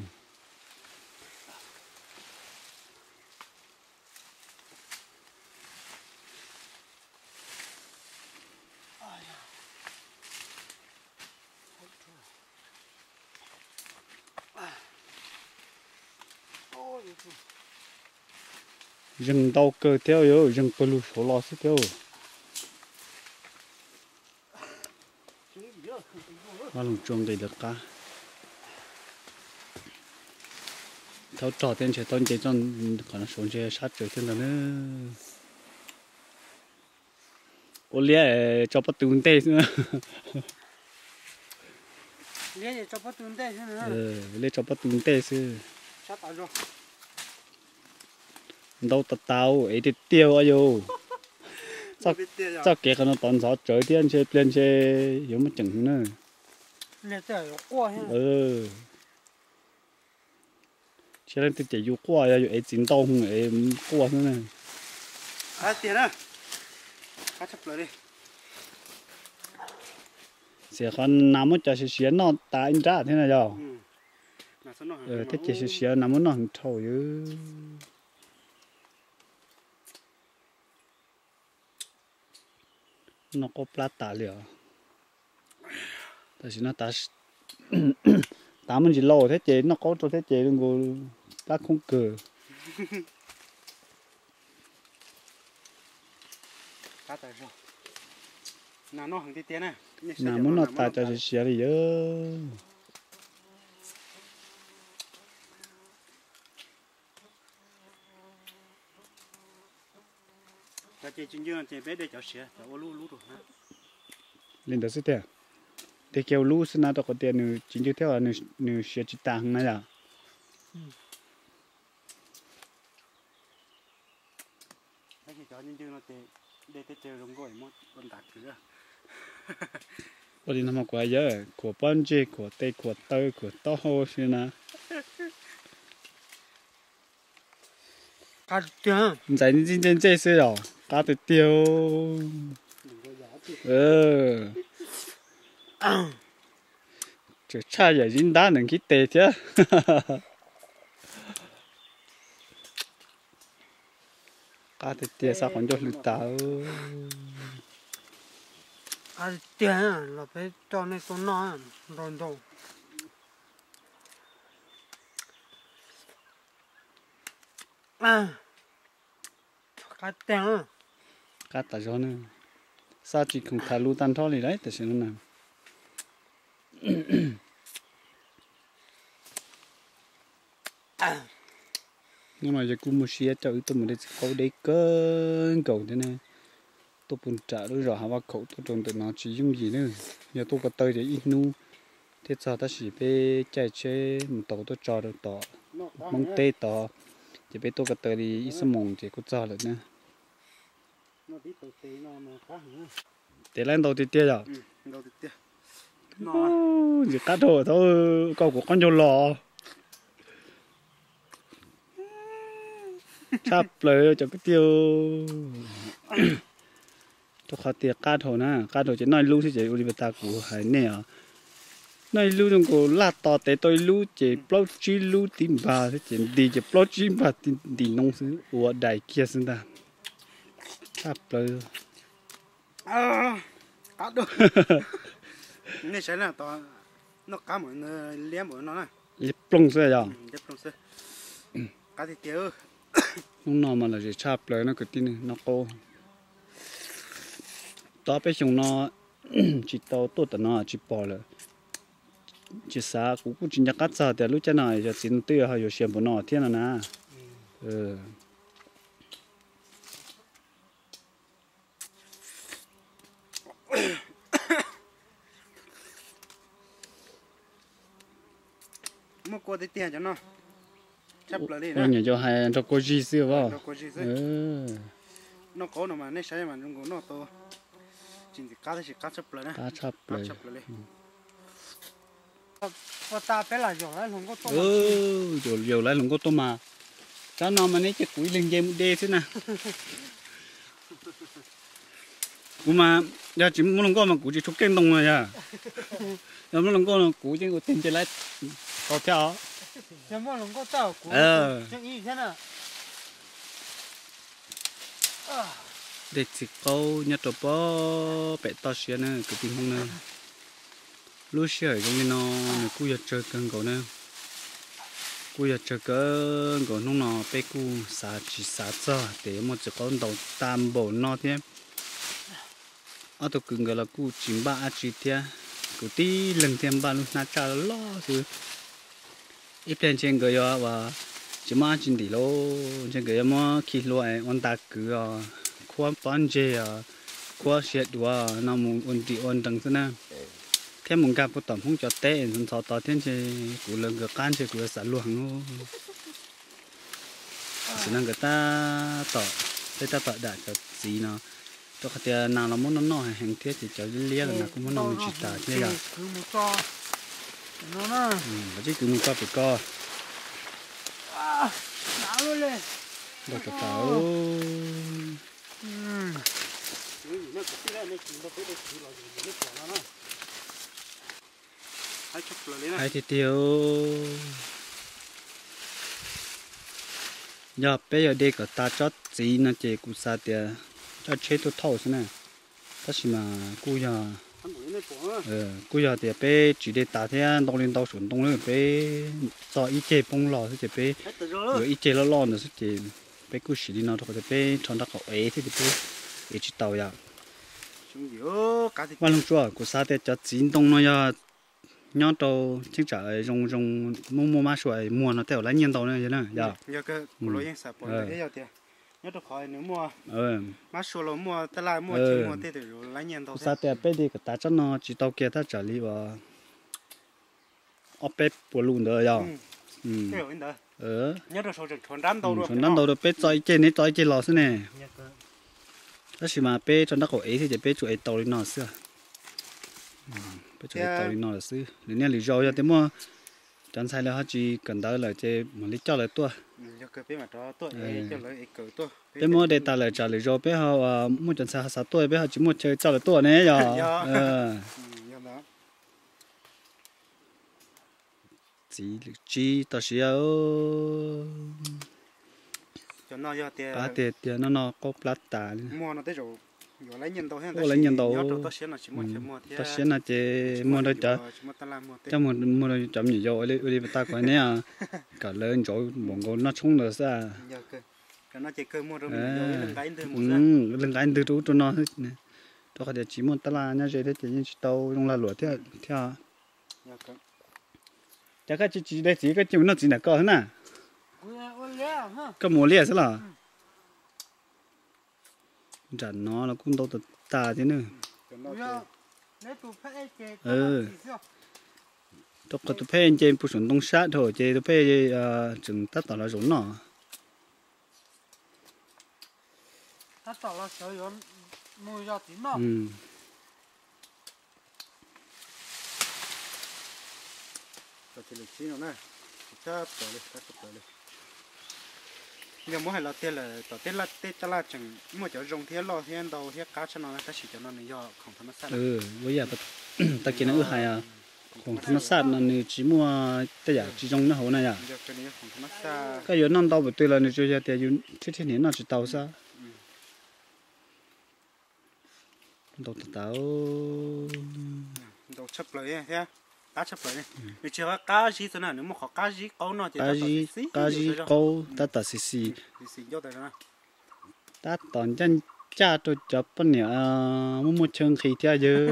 rừng tàu cơ theo yo rừng cơ lu số lo sẽ theo mà lùng chuông đầy được cả tháo trò tên chơi tôn chơi tôn còn nó xuống chơi sát chơi tên đó nữa ô lia cho bắt tún tê nữa lia cho bắt tún tê nữa ờ lia cho bắt tún tê xưa sát tao rồi đâu tao tao ấy thì tiêu ai vô sao sao kẹt nó toàn sao trời thiên chơi lên chơi giống một chừng nữa lên trời qua ha ừ chơi lên thì chỉ vô qua ya vô ấy chín tao không ấy qua nữa này à tiền à cá chép lại đi sẽ còn nằm ở chỗ xí nó ta anh ra thế này rồi ừ thế chỉ xí nằm ở nó hàng thầu chứ nó có plata liệu,แต่สินะตาตามันจะโลเท่เจนnó cóตัวเท่เจนกูตาคงเกิด cá tại sao nào nó hàng tí tiền này nào muốn nó ta cho chị xé đi nhớ ta chơi chính dương chơi bé để cho xé cho ô lú lú rồi ha lên đó sẽ thế để kéo lú xin nào đó có tiền nữa chính như theo nữa nữa xé chỉ tăng này à cái gì cho chính dương nó để để để chơi rong gọi mất con đặt cửa ở đây nằm quá giờ của ban chế của tây của tây của tao xin nào cá tiền 在你今天这些哦，搞得丢，呃，这差也人大能去逮着，哈哈哈，搞得丢啥工作绿刀， cá tiền là phải cho nên tôi nói rồi đâu à cá tiền cá ta cho nữa, sao chỉ không thả lú tan thôi đấy, tại sao nó nhưng mà giờ cũng một xe cho tôi một cái câu đấy cơn cầu thế này tôi buồn trả đối rồi hả và cậu tôi trồng từ nó chỉ dùng gì nữa giờ tôi có tới để ít nu thế sao ta chỉ về chạy chơi một tàu tôi cho được tỏ mong tê tỏ chỉ về tôi có tới đi ít sớm mong chỉ có cho được nữa để lên đầu tiên rồi đầu tiên chỉ cắt thôi thôi câu của con dâu lò chắp lời cho cái tiêu cho khó tiệt cá thổ na cá thổ chỉ nói lưu thì chỉ Oliver của hải nè nói lưu trong cổ là to để tôi lưu chỉ plot chi lưu tìm bà thì chỉ đi chỉ plot chi bà tìm đi nông sư của đại kia sinh ta chắp lời à cá được này sẽ là to nó cá mỗi nơi liếm mỗi nó này liếp plong xe rồi liếm plong xe cá thì tiêu không nào mà là chỉ chắp lời nó cứ tin nó cô đó bây giờ nó chỉ tàu tốt là nó chỉ bỏ rồi chỉ xa cũng cũng chỉ nhắc cắt sao thì lúc trên này giờ xin tiêu hay giờ xem bộ nó thiên là na ừ mua qua tí tiền cho nó chấp lại đi nó nhớ cho hai cho cô gì xưa vào nó có gì ừ nó có nó mà nó sai mà nó nó to chỉ cá thì cá chấp lại nè cá chắp cá lời chấp lại có ta phải là rồi đấy không có tôi ừ rồi rồi lại lồng có tôm mà cho nó mà nấy chỉ củi lên dây một đê thế nè cũng mà giờ chỉ muốn lồng có mà củi chỉ chụp keng đông rồi à giờ muốn lồng có là củi chỉ có tiền chỉ lại có theo giờ mà không có tao của chẳng ý thế nào để chỉ câu nhặt đồ bó bẹ to xíu nè cái tình huống này lúc xưa giống như nó nó cú giật chơi cơn cậu nè cú giật chơi cơn cậu nó nó bé cú xả chỉ xả cho để một chỉ con đầu tam bộ nó thế ở tôi cưng gọi là cú chín ba chỉ thế cú tí lần thêm ba luôn nát cha lo chứ ít tiền trên cái đó và chỉ mà chín tỷ lô trên cái mà khi lô ấy ông ta cứ khoa bán chế khoa xét đùa nó muốn ôn đi ôn đằng thế nào thêm một cái bút tầm không cho té nên sau đó thêm chế cụ lần cái can chế cụ sản luồng cho nên người ta tỏ người ta tỏ đại cho gì nó cho cái tiền nào nó muốn nó nói hàng thiết thì cho lia là nó cũng muốn nó chỉ tả thế là cứ một co nó nó ừ chỉ cứ một co phải co đảo luôn lên đâu có tao hai thì tiêu giờ bây giờ đây có ta chót gì nó chỉ cũng sao thì cho chế tôi thâu thế này tất nhiên mà cú giờ ờ cú giờ thì bây chỉ để ta thế đông lên đông xuống đông lên bây cho ít chế bông lò thế thì bây rồi ít chế lo lo nữa thế thì bây cú xử lý nó thôi thì bây chọn đặt cậu ấy thế thì bây chỉ tàu ya chúng yếu cá thì quan long chua của sa tết cho chín đông nó ya nhớ đâu chính trả rong rong mua mua má sủi mua nó theo lấy nhiên tàu này vậy nè dạ giờ cái bộ lối yên sập bộ đấy giờ tiền nhớ đâu khỏi nếu mua ờ má sủi lo mua tao lại mua chỉ mua tết rồi lấy nhiên tàu sa tết bé đi cái ta cho nó chỉ tàu kia ta trả lý vào ở bé bộ luôn đó dạ ừ cái ở đó ờ nhớ đâu số chuẩn đám tàu rồi chuẩn đám tàu được bé chơi chơi này chơi chơi lò xí nè đó là mà bé cho nó có ấy thì chỉ bé chuột tàu đi nọ xưa bây giờ tàu đi nọ là xứ nên là lý do cho thế mà chẳng sai là họ chỉ cần đó là chơi mà lý cho là tua giờ cái bé mà đó tôi cho lấy cỡ tôi bé mua để ta lại trả lý do bé họ mua chẳng sai sáu tuổi bé họ chỉ mua chơi cho là tua này giờ ờ chỉ chỉ tao sẽ ở cho nó giờ tiền ba tiền tiền nó nó có plata mua nó tới rồi rồi lấy nhân tàu hay lấy nhân tàu tao sẽ là chỉ mua chỉ mua tao sẽ là chỉ mua đó chả cho mua mua đó chấm nhiều rồi đi đi ta coi nè cả lớn rồi bọn con nó冲được sao cái nó chỉ cơ mua rồi lưng gáy từ một ra lưng gáy từ chỗ nó hết nè đó có thể chỉ mua ta là nhá rồi đấy chỉ chỉ tàu trong là lúa theo theo chắc cái chỉ chỉ đấy chỉ cái chỉ nó chỉ là có nè cái mùa lia sẽ là rắn nó là cũng đâu được ta thế nữa ừ tôi có tôi phê trên phụ sủng đông sát thôi trên tôi phê chừng tất cả là rốn nọ tất cả là sợi rốn nuôi ra tí nọ ừ tôi chỉ lấy chín nó này chắc tới đây chắc tới đây giờ mỗi lần tiền là tao tiền là tiền ta là chừng mỗi chỗ dùng tiền lo tiền đầu tiền cá cho nó ta chỉ cho nó này do không thằng nó sát ừ bây giờ ta kia nó ư hay à không thằng nó sát nó nếu chỉ mua ta giả chỉ trong nó hậu này à cái giờ nó đau bị tôi là nếu chơi tiền dùng trước thiên nhiên nó chỉ đau sao đau đau đau chấp lại thế cá chấp lại nếu chưa cá gì thế nào nếu mà khó cá gì câu nó thì cá gì cá gì câu ta ta xì xì xì cho tại nó ta toàn chân cha tôi chụp bên nhở mua một chân khí theo giờ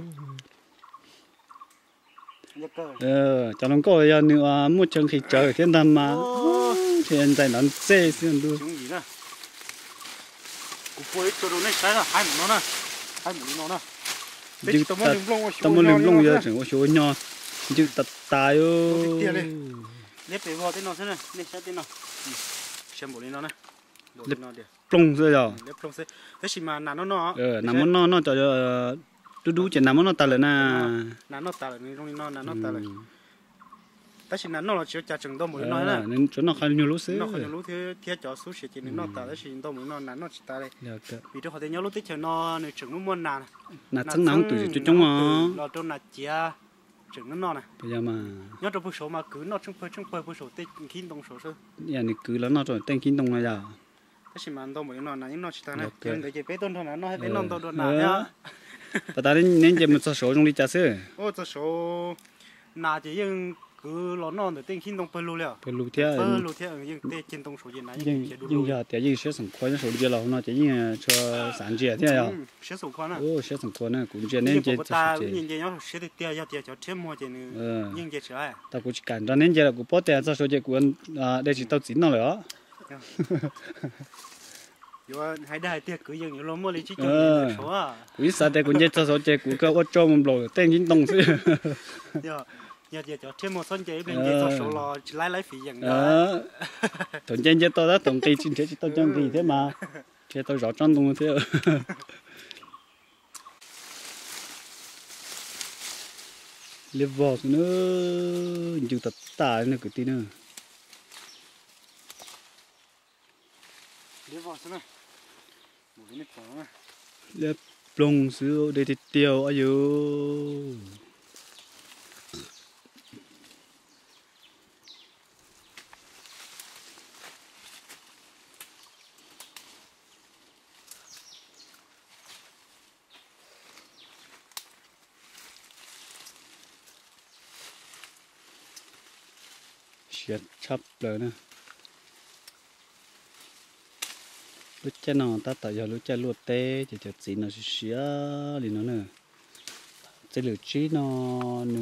ờ cho nó có giờ nữa mua chân khí trời thiên đam mà thiên tại nó dễ xuyên luôn chúng gì nè cục phơi cho nó này cái là hai nó nè hai nó nè chứ ta ta muốn lùm lông giờ chẳng có số nhỏ chứ ta tài ơi nếp để vào thế nào thế này nếp sát thế nào xem bộ lên nó này nếp lông rồi giờ nếp lông thế thế chỉ mà nằm nó nó ờ nằm nó nó cho đu đu chỉ nằm nó ta lên na nằm nó ta lên trong nó nằm nó ta lên ta chỉ nằm nó là chỉ chả chừng đâu một nó nè nên chỗ nó khai nhiều lúc xí nó khai nhiều lúc thế thế cho số sẽ chỉ nó ta chỉ đâu một nó nằm nó chỉ ta đây vì tôi họ thấy nhau lúc tích chờ nó nên chừng nó muốn nằm nà trứng nóng từ từ trong nó nó trong là chia chừng nó non này bây giờ mà nhớ trong bữa số mà cứ nó trong bữa trong bữa bữa số tết khi đông số số giờ này cứ là nó rồi tên kinh đông này giờ thế chỉ mà đâu một nó này nó chỉ ta này cái cái bé tôn thôi nó hay bé non đâu đâu nào nhá và ta đến nên chỉ một số trong đi chả xứ ô số nào chỉ nhưng cứ nó non để tên khi đông bữa luôn bữa luôn theo bữa luôn theo nhưng tên trên đông số gì này nhưng nhưng giờ thì nhưng sẽ sủng khoai số đi là nó chỉ nhưng cho sản chế thế à sẽ sủng khoai này ô sẽ sủng khoai này cũng chỉ nên chỉ ta nhưng chỉ nó sẽ được tiêu giao tiêu cho thêm mua chỉ nữa nhưng chỉ chơi ta cũng chỉ cần cho nên chỉ là cũng bỏ tiền cho số chỉ cũng à đây chỉ tao chín nó nữa yo hai đại tiệc cứ dừng lo mua lấy chỉ trong số à quý sao đây cũng chỉ cho số chỉ cũng có ở trong một lỗ tên kinh đông xí yo giờ giờ cho thêm một son chế bên chế cho số lo lấy lấy phí dừng đó thằng trên chế tôi đã tổng kỳ trên chế chỉ tôi trong kỳ thế mà chế tôi rõ trong đông thế level nữa chịu tật tà nữa cái tí nữa level nữa một cái nếp phẳng lép lông xíu để thịt tiêu ở dưới chết chắp rồi nè lúc chơi nó ta tại giờ lúc chơi lúa tê chỉ cho chỉ nó xía thì nó nữa chơi lúa chí nó nè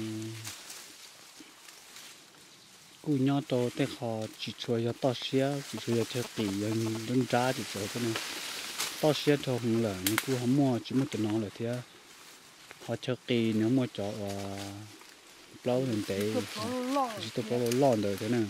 cú nhỏ to tê họ chỉ chơi cho to xía chỉ chơi cho tỷ dân đơn giá chỉ chơi cái này to xía cho không là nhưng cú không mua chỉ mua cho nó là thế họ chơi kỳ nếu mua cho lâu nên tệ chỉ tôi có lon rồi thế nào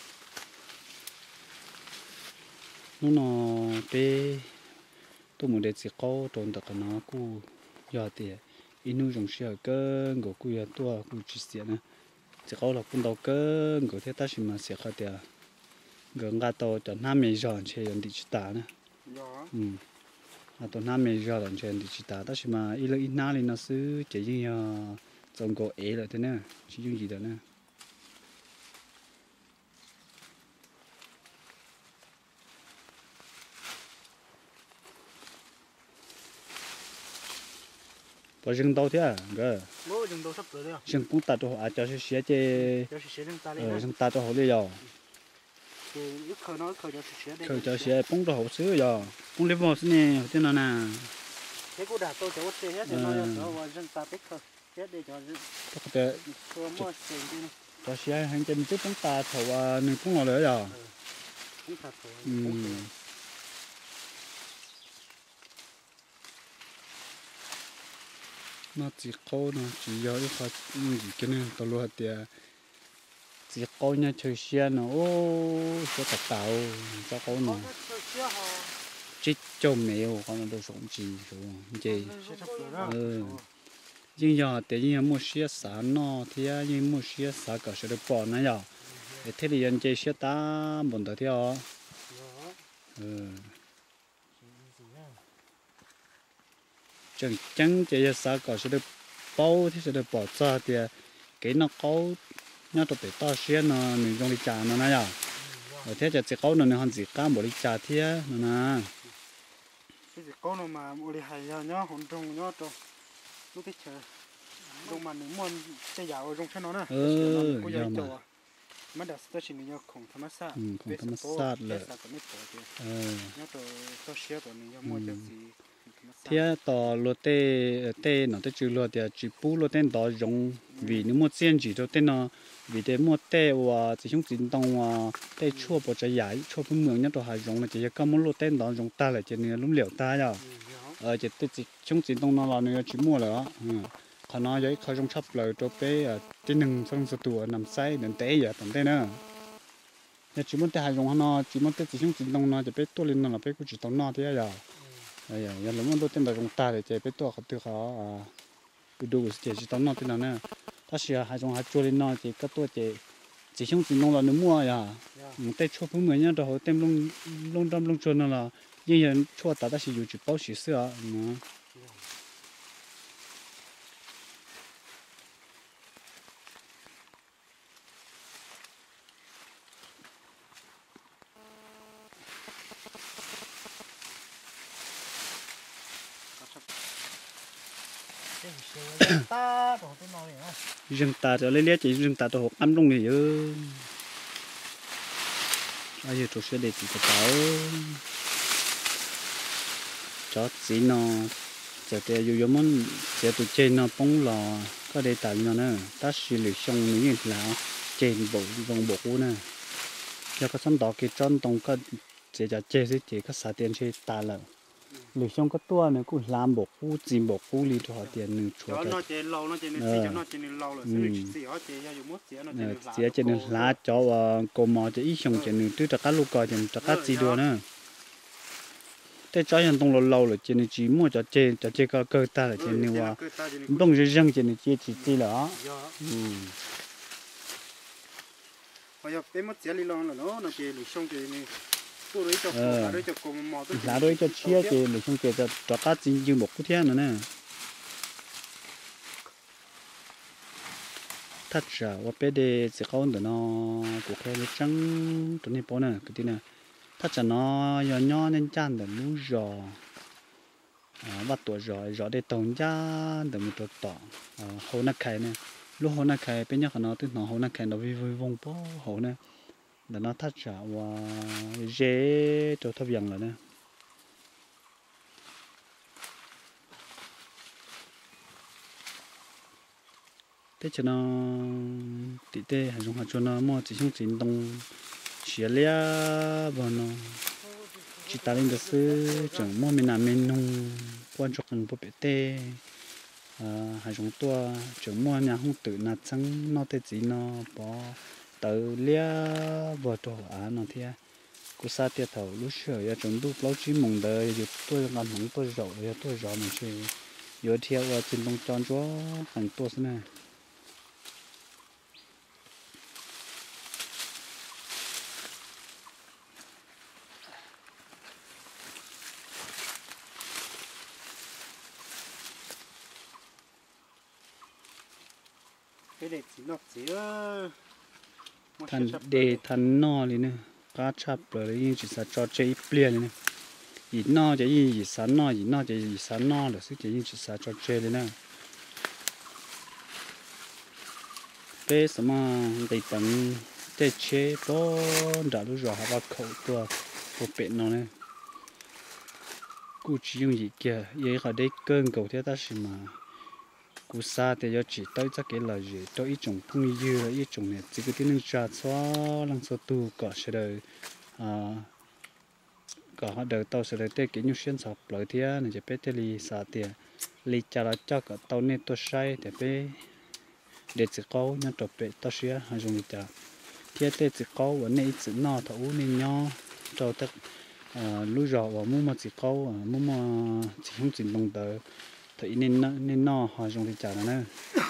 nó nó bé tôi muốn để chỉ có trộn được nó cú giờ thì inu dùng xe cơn của cú giờ tua cú chỉ xe nè chỉ có là cũng đầu cơn của thế ta chỉ mà xe khai tiền gần gà tàu cho năm mươi giờ chơi dùng đi chỉ ta nè ừ à tàu năm mươi giờ là chơi đi chỉ ta ta chỉ mà ít là ít nào thì nó xứ chỉ như trong cổ é là thế nè chỉ dùng gì đó nè bỏ rừng tàu thế à cơ bố rừng đâu sắp tới rồi rừng cũng ta cho à cho xe xe chơi cho xe rừng ta lên rừng ta cho họ đi rồi thì ít khởi nói khởi cho xe đây khởi cho xe bung cho họ xứ rồi bung lấy vào xứ nè thế nào nè thế cô đã tôi cho xe hết thì nó cho vào rừng ta tích khởi chết để cho rừng có thể cho mua xe đi cho xe hành trình trước bung ta thầu à nương bung vào nữa rồi không thật rồi ừ nó chỉ có nó chỉ có ít phát gì cái này tao luôn thì chỉ có nhà chơi xe nó ô sẽ tập tàu cho có nó chỉ cho mèo con nó đâu sống gì rồi gì ừ nhưng giờ để nhưng mua xe sản nó thì nhưng mua xe sản cả sẽ được bỏ nó giờ để thế thì anh chơi xe ta muốn tới theo ừ chẳng chẳng chơi xe cả sẽ được bao thì sẽ được bỏ ra thì cái nó có nhớ tụi bé to xe nó mình dùng đi trả nó này à ở thếจะcó nó hơn gì cả một đi trả thế nó nè cái gì có nó mà mua đi hay nhá hồn trông nhá trông lúc cái chờ trông mà nếu muốn chơi dạo trông cho nó nè ừ giờ mà mà đã sẽ chỉ nhớ khổng tham sát khổng tham sát là ừ nhớ trông to xe của mình nhớ mua cho gì thế tỏ lúa tê tê nó tê chữ lúa thì chỉ bù lúa tê đó dùng vì nếu mua tiền chỉ cho tê nó vì thế mua tê và chỉ dùng tiền đồng và tê chua bỏ trái giải chua phương mường nhất là hay dùng là chỉ có mua lúa tê đó dùng ta là chỉ nên lúc liệu ta rồi ờ chỉ tê chỉ dùng tiền đồng nó là nên chỉ mua rồi còn nó vậyเขาdùng chấp lời cho bé tí nâng phân số tuổi nằm say đến té giờ tận té nữa nhưng chỉ muốn tê hay dùng nó chỉ muốn tê chỉ dùng tiền đồng nó chỉ bé tôi lên nó là bé cũng chỉ tao nó thế rồi bây giờ giờ lúc mà tôi tên là chúng ta thì chế biết tôi học từ khó à cứ đủ chế chỉ tao nói thế nào nè ta sẽ hai trong hai chỗ lên nó chỉ có tôi chế chỉ xong chỉ nông là nó mua à một tay chua phương người nhá rồi tem lông lông đâm lông chua nó là như vậy chua ta ta sẽ dùng chỉ bao xí sữa nữa ta đồ tôi nói à rừng ta cho lấy lấy chỉ rừng ta tôi học ăn trong này ư bây giờ tôi sẽ để chỉ cho cháu cho chỉ nó giờ thì dù giống món giờ tôi chơi nó bóng lò có để tạo nó nữa ta xử lý xong như thế nào trên bộ dùng bộ cũ nè giờ có sẵn đó cái tròn tông có chỉ cho chơi thì chỉ có xả tiền chơi ta là lì xong có tua này cũng làm bộ cũ chìm bộ cũ đi cho họ tiền nương chuột cho nó chơi lâu nó chơi nên xí cho nó chơi nên lâu là xí xí họ chơi cho dùng mốt chơi nó chơi nên lá chơi nên lá cho cô mò chơi ít xong chơi nên tứ tất cả lúc coi chơi tất cả gì đùa nữa thế cho nhân tông lâu lâu rồi chơi nên chỉ mua cho chơi cho chơi có cơ ta là chơi nênว่าđông chơi răng chơi nên chơi chỉ chơi là bây giờ bé mất chơi lì lon là nó nó chơi lì xong chơi nên tôi lấy cho cô lấy cho cô mò tôi lá đôi cho chia chơi lì xong chơi cho tất cả gì như một cái thế nữa nè thật raว่าbé để sẽ có được nó của cái trắng tụi này bỏ nè cái tí nè thật ra nó nhỏ nhỏ nên chăn được lú giò bắt tuổi rồi rồi để tông ra được một tổ tỏ hồ nát khai nè lúc hồ nát khai bên nhắc nó tức nó hồ nát khai nó vi vi vong bó hồ nè là nó thật ra và dễ cho thấp dần rồi nè thế cho nó tí tê hay dùng hạt cho nó mua chỉ dùng chính đông xía lia vào nó chỉ ta lên được sư chẳng mua mình làm mình nung quan trọng cần bộ bể tê hay dùng tua chẳng mua nhà không tự nát trắng nó tê gì nó bỏ tự lia vào chỗ à nó thế cú sa tiệt thầu lúc sửa ya chúng đúc lâu chỉ mong đời giờ tôi làm mong tôi giàu giờ tôi giàu mình chơi giờ theo vào trên đông tròn chúa hành tôi thế này cái này chỉ nó chỉ ơ thành để thành no đi nè cá chắp rồi nhưng chỉ sa cho chơi plea này ít no chỉ ít sắn no ít no chỉ ít sắn no là sức chỉ chỉ sa cho chơi đấy nè bé什么để tận để chơi bó đã lúc rồi họ khẩu tua bộ bể nó nè cú chỉ dùng gì kia vậy họ để cơn cầu thế ta xí mà cú sa thì giờ chỉ tới chắc cái là gì tới ít trồng phun dưa ít trồng này chỉ có tiếng nước trà xóa lăng số tu cọ sẽ đời à cọ họ đời tàu sẽ đời tết cái nhu xuyên sập lợi thế này chỉ biết thế li sa tiền li chả là cho cọ tàu này tôi sai để biết để chỉ câu nhá tập biết tao xía hay dùng gì chả thế tết chỉ câu vấn này chỉ no thấu nên nho cho tất lúa rọ và mua mà chỉ câu mua mà chỉ không chỉ đồng tờ thì nên nên no họ dùng thì chả nữa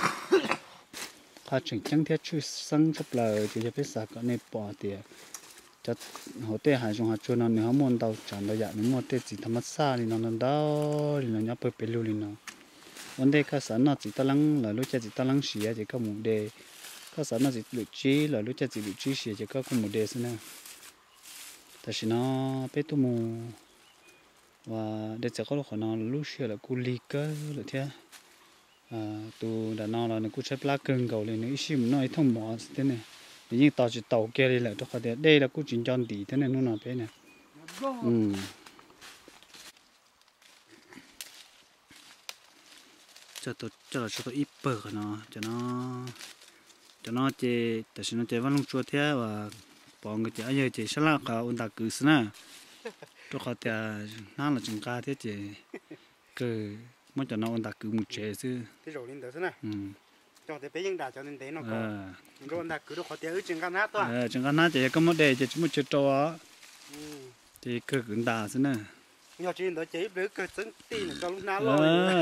họ chỉnh chẳng thiết chui sang chấp lời thìจะbiết sao có nên bỏ tiền cho họ tê hải dùng họ chua nó nếu họ muốn tàu chẳng đâu dạ nếu mua tê chỉ thắm xa thì nó nó đau thì nó nhớ bơi bơi lưu thì nó vấn đề các sản nó chỉ ta lăng là lúc cha chỉ ta lăng xỉa chỉ có một đề các sản nó chỉ lựa trí là lúc cha chỉ lựa trí xỉa chỉ có một đề thế này tại vì nó biết tu mù và để cho có lúc nó lúc xưa là cu ly cơ là thế à tu đã nó là nó cu chép lá cưng cầu lên nó ít nó ít thông mỏ thế này nhưng tàu chỉ tàu kia đây là tôi thấy đây là cu chính tròn tỉ thế này nó nào thế này ừ cho tôi cho cho tôi ít bơ nó cho nó cho nó chơi tại vì nó chơi văn long chua thế và bỏ người chơi giờ chơi sát lạc cả ôn ta cứ xí nè tôi có thể nó là chúng ta thế chứ cứ muốn cho nó ôn ta cứ một chế chứ cái rồi lên đó thế này cho thế bây giờ đã cho nên thế nó có rồi ôn ta cứ được có thể ở trên căn nát thôi ờ trên căn nát chỉ có một đề chỉ một chế trâu á thì cứ cứ đà xí nè nhỏ chỉ đó chế với cơ chứng tin cho lúc nào rồi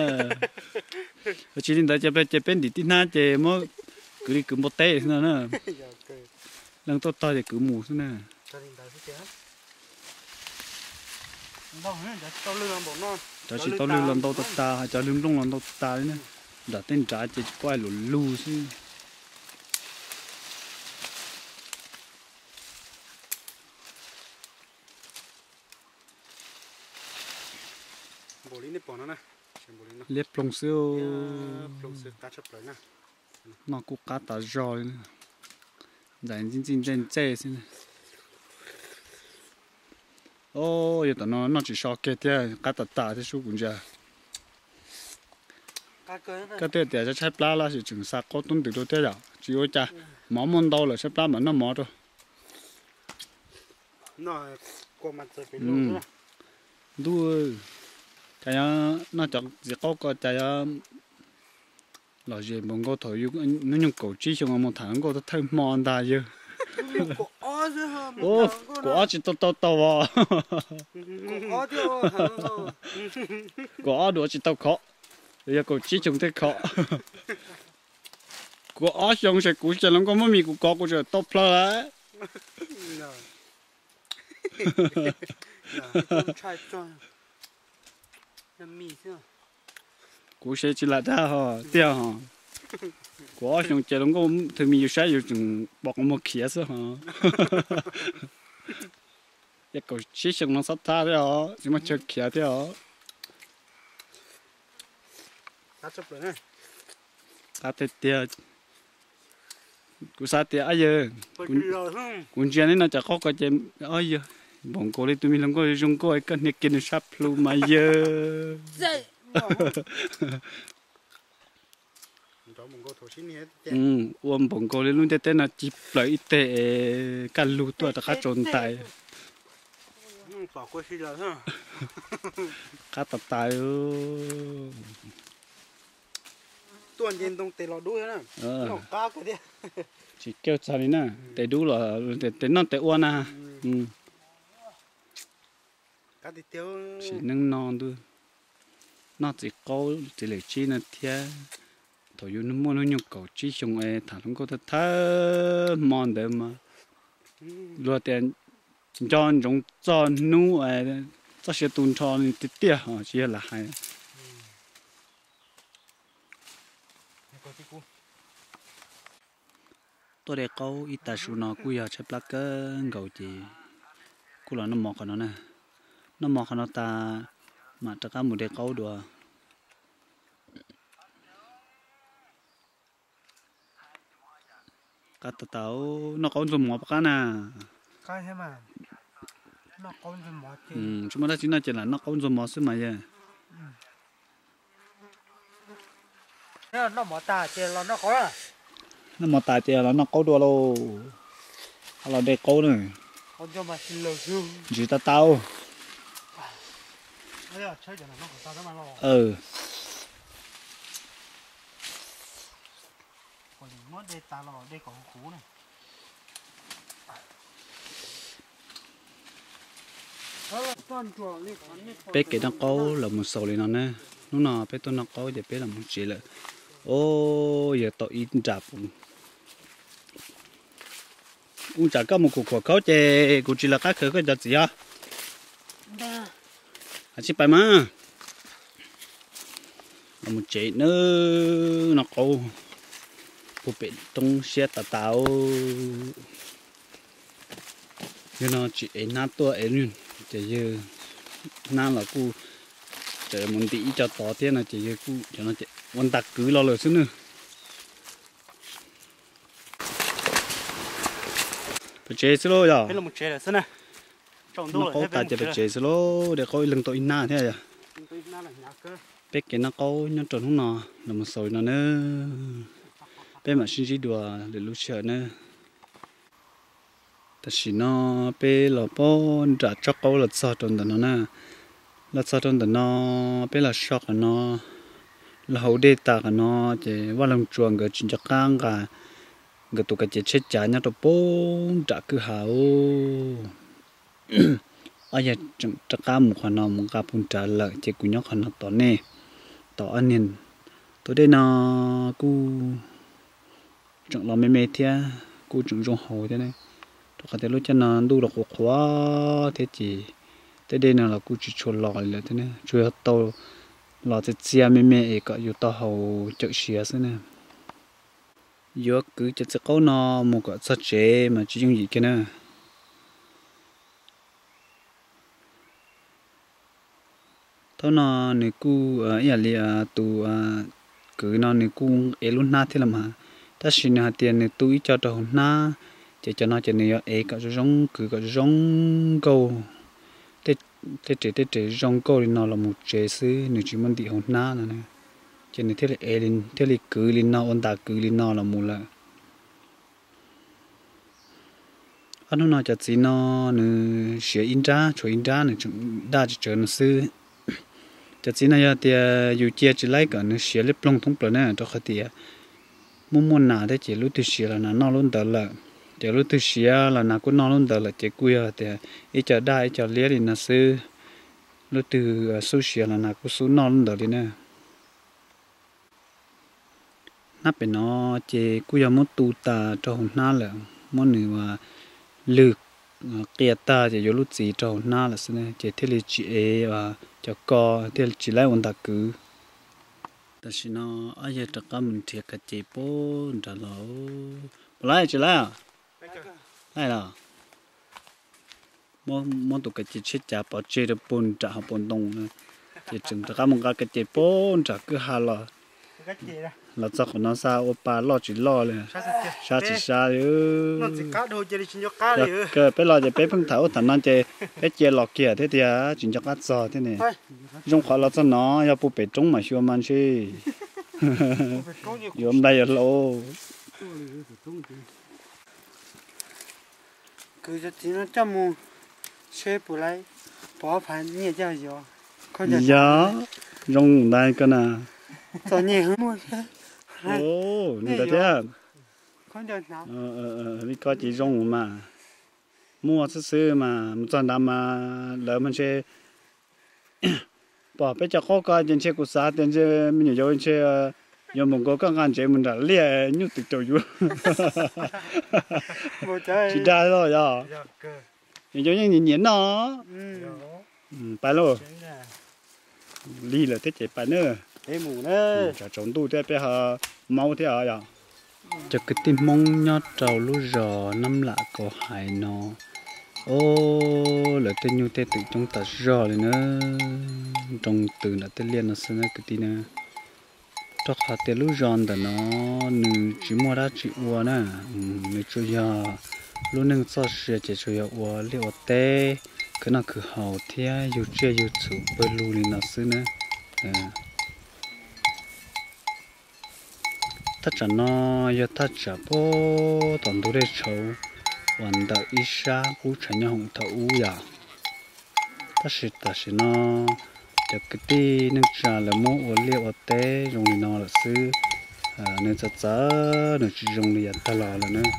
chỉ đến đó chế bên chế bên đi tin na chế mà cứ đi cứ một tê nữa nè lần tôi to thì cứ mù xí nè cho nên đó thế chứ đâu nữa cho tao lừa bọn nó cho chỉ tao lừa lần tao ta hay cho lừa trong lần tao ta đấy nè đã tên trả chỉ quay lù lù xí bộ lính đi bỏ nó nè liếp plong siêu plong siêu cá chép lại nè nó cũng cá tả rồi giải chính chính trên chơi xí nè ô giờ tao nó nó chỉ so cái thế cá tả tả thế số cũng ra cái thế thì sẽ chép lá là chỉ chừng sạc có tuần từ đâu thế rồi chỉ có cha mỏ món đâu là chép lá mà nó mỏ rồi nó qua mặt rồi phải luôn nữa đuôi cái nó chọn chỉ có cái cái là gì muốn có thời nó nhung cổ chi xong một tháng có thấy mòn ta chứ ô cổ chỉ to to to vào cổ đồ chỉ to khó giờ cổ chi chúng thấy khó cổ xong sẽ cổ sẽ làm có mấy cổ có cổ sẽ to plei cú sẽ chỉ là ta hả tiêu hả quá xong chơi nó có thứ mình yêu sai yêu chừng bọc một khía sao hả cái cú chỉ xong nó sát ta đấy hả chỉ mà chơi khía đấy hả cá chép rồi nè cá tê tê cú sát tê ai giờ cú chơi này nó chắc có cái chơi ai giờ bọn cô đi tụi mình làm có dùng coi cái này kia nó sắp luôn mà giờ trò mông cô thổ xin hết ừ uống bông cô lên luôn tê tê là chip lấy tê căn lú tua ta cá trồn tài bỏ qua xin là ha cá tập tài tuần trên tông tê lò đuôi nè nó cá cái đi chỉ kêu sao đi nè tê đu là tê tê non tê uốn à ừ cá thì tiêu chỉ nâng non thôi nó chỉ có chỉ lấy chi là thế thôi yêu nó mua nó nhung cầu chi xong ấy thằng nó có thể thơ mòn đấy mà rồi tiền cho chúng cho nu ấy cho sẽ tuân cho thì tiết tiết họ chỉ là hay tôi để câu ít ta số nó cúi giờ chấp lá cơ cầu gì cú là nó mò cái nó nè nó mò cái nó ta mà tất cả một để câu đùa cá tàu nó có dùng mỏ cá nè cái thế mà nó có dùng mỏ chứ ừ chúng ta chỉ nói chỉ là nó có dùng mỏ xí mà vậy nó nó mỏ ta chứ là nó có à nó mỏ tài thì là nó có đùa luôn là để câu nữa còn cho mà xin lỗi chứ chỉ ta tàu bây giờ chơi cho nó còn tao đó mà lo ừ còn mất đây ta lo đây còn cũ này bé cái nó câu là một sầu lên nó nè lúc nào bé tôi nó câu thì bé là một chỉ là ô giờ tôi ít chạp cũng chả có một cuộc cuộc câu chè cũng chỉ là cá khởi cái giật gì à à chỉ phải mà là một chỉ nữa nó câu bộ bên trong xe tàu tàu nhưng nó chỉ ấy nát tua ấy luôn chỉ như nát là cu chỉ muốn tí cho to tiền là chỉ như cu cho nó chỉ muốn đặt cứ lo lời xứ nữa phải chế xứ lô giờ cái là một chế là xứ này trồng nó có tại chỉ phải chế xứ lô để coi lưng tôi na thế à biết cái nó câu nó trộn không nọ là một sồi nó nữa bé mà xin chỉ đùa để lúc chờ nữa ta chỉ nó bé là bố trả cho câu là sao trộn nó nè là sao trộn nó bé là shock nó là hậu đề ta nó chỉ vào lòng chuồng cái chuyện chắc căng cả cái tụ cái chết chả nhá tụ bố trả cứ hảo ở nhà chắc cam một khoản nào một cặp bún trả lại chỉ cũng nhóc khoản nào tỏ nè tỏ anh nhìn tôi đây nó cu chẳng lo mê mê thế cu chẳng trong hồ thế này tôi có thể lúc cho nó đu được khóa thế chỉ thế đây là cu chỉ chôn lòi là thế này chui tàu lò thì chia mê mê cóอยู่tàu hồ chợ xía thế này yếu cứ chỉ sẽ có nó một cái sắt chế mà chỉ dùng gì cái nữa thôi nó nếu cu ở nhà li tu cứ nó nếu cu ấy luôn na thế là mà ta xin hạt tiền nếu tu ít cho trâu na chỉ cho nó chỉ nếu ấy cả giống cứ cả giống câu thế thế chế thế chế giống câu thì nó là một chế sư nếu chỉ muốn đi hồn na nữa chỉ nếu thế là ấy lên thế là cứ lên nó ôn ta cứ lên nó là một là anh nói cho chị nó nữa sửa in ra cho in ra nữa chúng đa chỉ chờ nó sư cho chị này thì dù chia chỉ lấy cả nó sửa lấy plong thông plong này cho khách thì muốn muốn nào đấy chỉ lúc từ sửa là nó luôn đỡ là chỉ lúc từ sửa là nó cũng nó luôn đỡ là chỉ queer thì ít cho đa ít cho lia thì nó sư lúc từ số sửa là nó cũng số nó luôn đỡ đi nè nắp bên nó chỉ queer muốn tu ta cho hồn na là muốn nữa lực kia ta chỉ có lúc gì cho na là thế này chỉ thế là chỉ ấy và cho co thế là chỉ lấy ôn ta cứ ta chỉ nó ở giờ tất cả mình thiệt cái chỉ bố trả lỗ lấy chỉ lấy à lấy là món món tụ cái chỉ chết trả bỏ chơi được bún trả học bún đông chỉ chừng tất cả mình cái cái chỉ bố trả cứ hà là là chắc nó sao oppa lo chỉ loเลยsao chỉ sao chứ nó chỉ cá thôi chỉ chỉ cho cá đi cái bé lo chỉ bé phun thảo thằng nó chỉ bé chia lọ kia thế thì à chỉ cho cá giò thế này trong khoa lo cho nó要不被种嘛需要慢些 yếm đây lô cứ cho chỉ nó chăm mu xe bù lại bỏ phải nhẹ cho gió con giờ gió rong đây cái nào cho nhẹ hơn mua xe ô người ta thế con giờ nào ờ ờ ờ đi coi chỉ rong mà mua sơ sơ mà chọn đam mà lỡ mình sẽ bỏ bây giờ khó coi trên xe của xã trên xe mình nhiều trên xe nhiều một cái các anh chị mình đã lia như tự trâu vô chỉ ra rồi à nhiều những nhìn nhìn nó phải luôn ly là thế chạy phải nữa để mù nữa cho chúng tôi thế bây giờ mau thế à cho cái tim mong nhót trâu lú rò năm lạ có hải nó ô là tên như thế tự chúng ta rò lên nữa trong từ là tên liên nó xem cái tí nữa cho họ tên lú ròn đó nó nữ chỉ mua ra chỉ uo nè nữ chủ yếu luôn nâng so sánh chỉ chủ yếu uo liệu té cái nào cứ hậu thế yêu chơi yêu chủ bơi lú lên nó xem nữa ta chả nó giờ ta chả bố toàn đồ để chấu hoàn đạo ít xa cú chả nhau hồng thấu ya ta sẽ ta sẽ nó cho cái tí nước trà là mua ở liệu ở té dùng thì nó là sư nên chả chả nên chỉ dùng thì ta là là nữa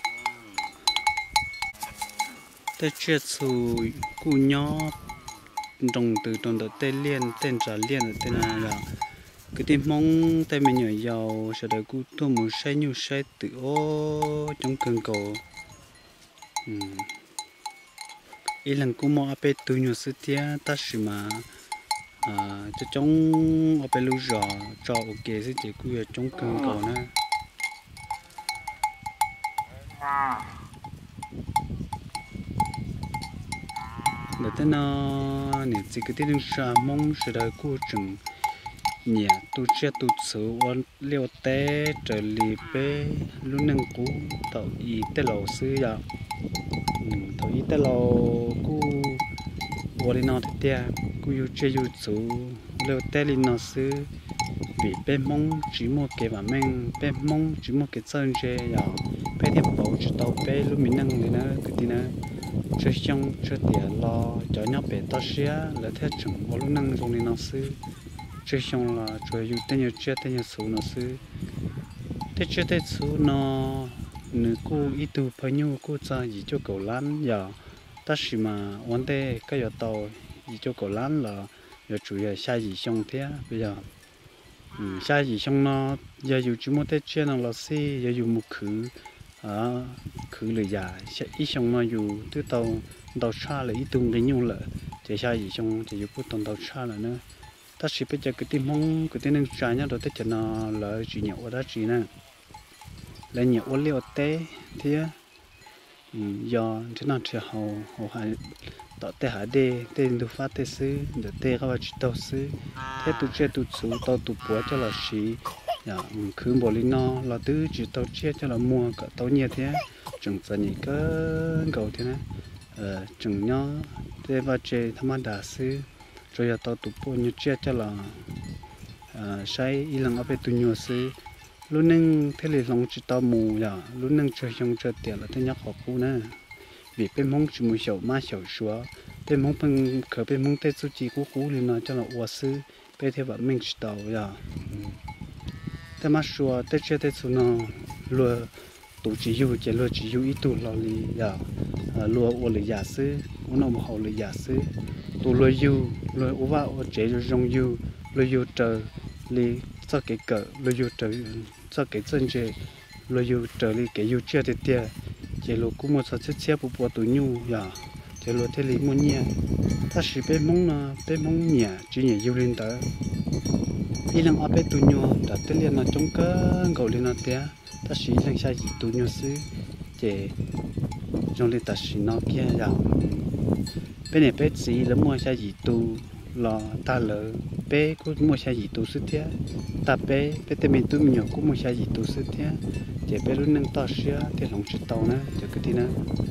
ta chia su cú nhỏ trồng từ trồng từ tê liên tên trà liên ở tên nào ya cái tim mong tay mình nhỏ giàu sẽ đợi cú tôi muốn say nhiều say tự ô trong cơn cầu ý lần cú mò ape tu nhiều sự tia ta chỉ mà cho trong ape lưu giò cho ok sẽ chỉ cú ở trong cơn cầu nữa để tên nó nè chỉ cái tên là mong sẽ đợi cú chừng nhẹ tu chia tu số ôn liêu té trở lì bê luôn nâng cú tàu y té lầu sư ya tàu y té lầu cú ôn nó thế tia cú yêu chơi yêu số liêu té lên nó sư bị bê mong chỉ một cái mà mình bê mong chỉ một cái chân chơi ya bê thêm bảo chỉ tàu bê luôn mình nâng lên nữa cái gì nữa chơi xong chơi tiền lo cho nhau bê tao xía là thế chừng ôn luôn nâng dùng lên nó sư chơi xong là chơi yêu tên nhiều chơi tên nhiều số nó sư thế chơi tên số nó nữ cô ít tu phải nhiêu cô cha gì cho cậu lăn giờ ta chỉ mà vấn đề cái giờ tàu gì cho cậu lăn là giờ chủ yếu sai gì xong thế bây giờ sai gì xong nó giờ dù chỉ một tên chơi nó là xí giờ dù một khử à khử lời giả ít xong nó dù từ tàu tàu xa là ít tung cái nhiêu lợ thì sai gì xong thì dù tàu tàu xa là nữa ta chỉ bây giờ cái tim mong cái tên trái nhá rồi tới chừng nó là chỉ nhậu ở đó chỉ nè là nhậu ở liều té thế do cho nó chỉ hậu hậu hải tạo té hải đê tên được phát té xứ để té các bạn chỉ tàu xứ thế tụ chơi tụ số tàu tụ búa cho là xí ya cứ bỏ lên nó là tứ chỉ tàu chơi cho là mua cả tàu nhiều thế chừng giờ nhỉ cái cầu thế này chừng nhá thế và chơi tham gia xứ rồi tao tụ bộ như chia cho là sai ý lần ở bên tụ nhiều sư luôn nâng thế là lòng chỉ tao mù ya luôn nâng chơi xong chơi tiền là thế nhắc họ cũ nè vì bên mông chỉ một sầu ma sầu xóa bên mông bên khởi bên mông tết số chỉ cũ cũ liền nói cho là ua sư bên thế vậy mình chỉ tao ya thế mà xóa tết chơi tết số nó lúa tụ chỉ yêu chỉ lúa chỉ yêu ít tụ là li ya lúa ua là giả sư cũng nó một hậu là giả sư tụ lúa yêu lúa ua vào chế rồi rong yêu lúa yêu trời li cho cái cỡ lúa yêu trời cho cái chân chế lúa yêu trời li cái yêu chia thì tia chế lúa cũng một số chất chia bộ bộ tụ nhu ya chế lúa thế li mua nhẹ ta chỉ bên mông nó bên mông nhẹ chỉ nhẹ yêu lên tới đi lần ở bên tụ nhu đã tới liền nó trong cơn cầu lên nó tia ta chỉ lần sai gì tụ nhu sư chế trong lên ta chỉ nó kia ya bên này bên gì là mua sai gì tụ là ta lỡ bé cũng mua sai gì tụ sư thế ta bé bé tên mình tụi mình nhỏ cũng mua sai gì tụ sư thế chỉ bé lúc nâng to xía thì lòng chỉ tàu nữa cho cái gì nữa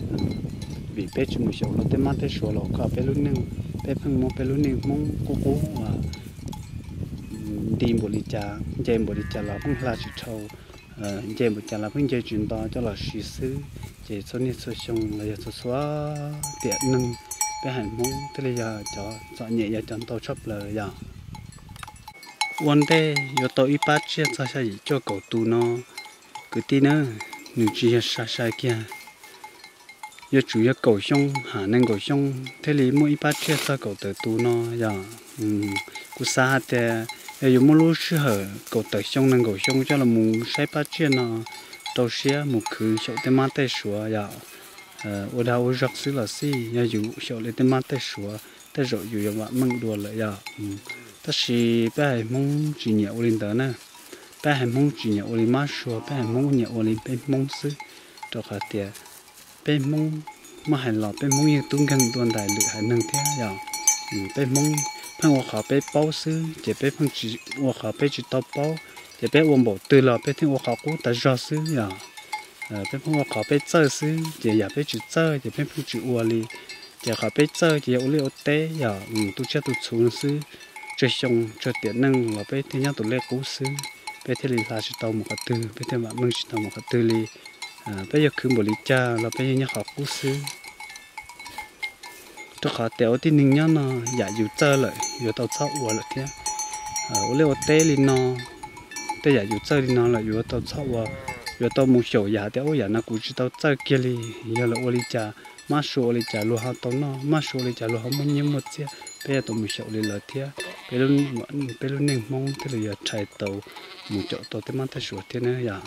vì bé chỉ mua sầu nó tên mang tên sầu lọ cả bé lúc nâng bé phăng mua bé lúc nâng mong cố cố à tim bộ lý cha dây bộ lý cha là không là chỉ trâu dây bộ cha là không dây chuyển đó cho là sĩ sư chỉ số này số xong là số xóa tiện nâng cái hành mong thế là giờ cho cho nhẹ giờ chọn tàu chấp là giờ one day yo tàu ít bắt chia cho sai cho cậu tu nó cứ tin nữa nếu chỉ sai sai kia giờ chủ yếu cầu xong hà nên cầu xong thế lý mỗi bát chia cho cầu tự tu nó giờ cú xa thì giờ mỗi lúc xưa hở cầu tự xong nên cầu xong cho là muốn sai bát chia nó đầu xe một khứ chỗ tên mát tây sủa giờ ở đâu ở rắc xứ là gì giờ dù chỗ lấy tên mát tây sủa tây rồi dù giờ bạn mừng đùa lại giờ ta chỉ bé mong chỉ nhậu lên đó nè bé mong chỉ nhậu lên mát sủa bé mong nhậu lên bé mong xứ cho cả tiền bên mông mà hành lọ bên mông như tung gần tuần đại lự hành nâng thế giờ bên mông phăng hoa khảo bên bao sư chỉ bên phăng chỉ hoa khảo bên chỉ tao bao chỉ bên uống bổ từ lọ bên thiên hoa khảo cũ ta rõ sư giờ bên phăng hoa khảo bên chơi sư chỉ giờ bên chỉ chơi chỉ bên phăng chỉ uống li chỉ khảo bên chơi chỉ uống li ô té giờ tu chơi tu xuống sư chơi xong chơi tiền nâng lọ bên thiên nhau tu lê cũ sư bên thiên li là chỉ tao một cái từ bên thiên bạn nâng chỉ tao một cái từ li bây giờ cứ một lý cha là bây giờ nhớ học cú sư cho họ téo thì ninh nhá nó giả dụ chơi lại giờ tao cháu uổng lại thế ở lấy ô té lên nó té giả dụ chơi lên nó là giờ tao cháu uổng giờ tao muốn sầu giả téo giả nó cũng chỉ tao chơi kia đi giờ là ô lý cha má số lý cha luôn họ tao nó má số lý cha luôn họ muốn nhớ một chiếc bây giờ tao muốn sầu lên là thế bây giờ bây giờ nên mong thế là giờ chạy tàu một chỗ tàu tới mang tới sửa thế nữa giả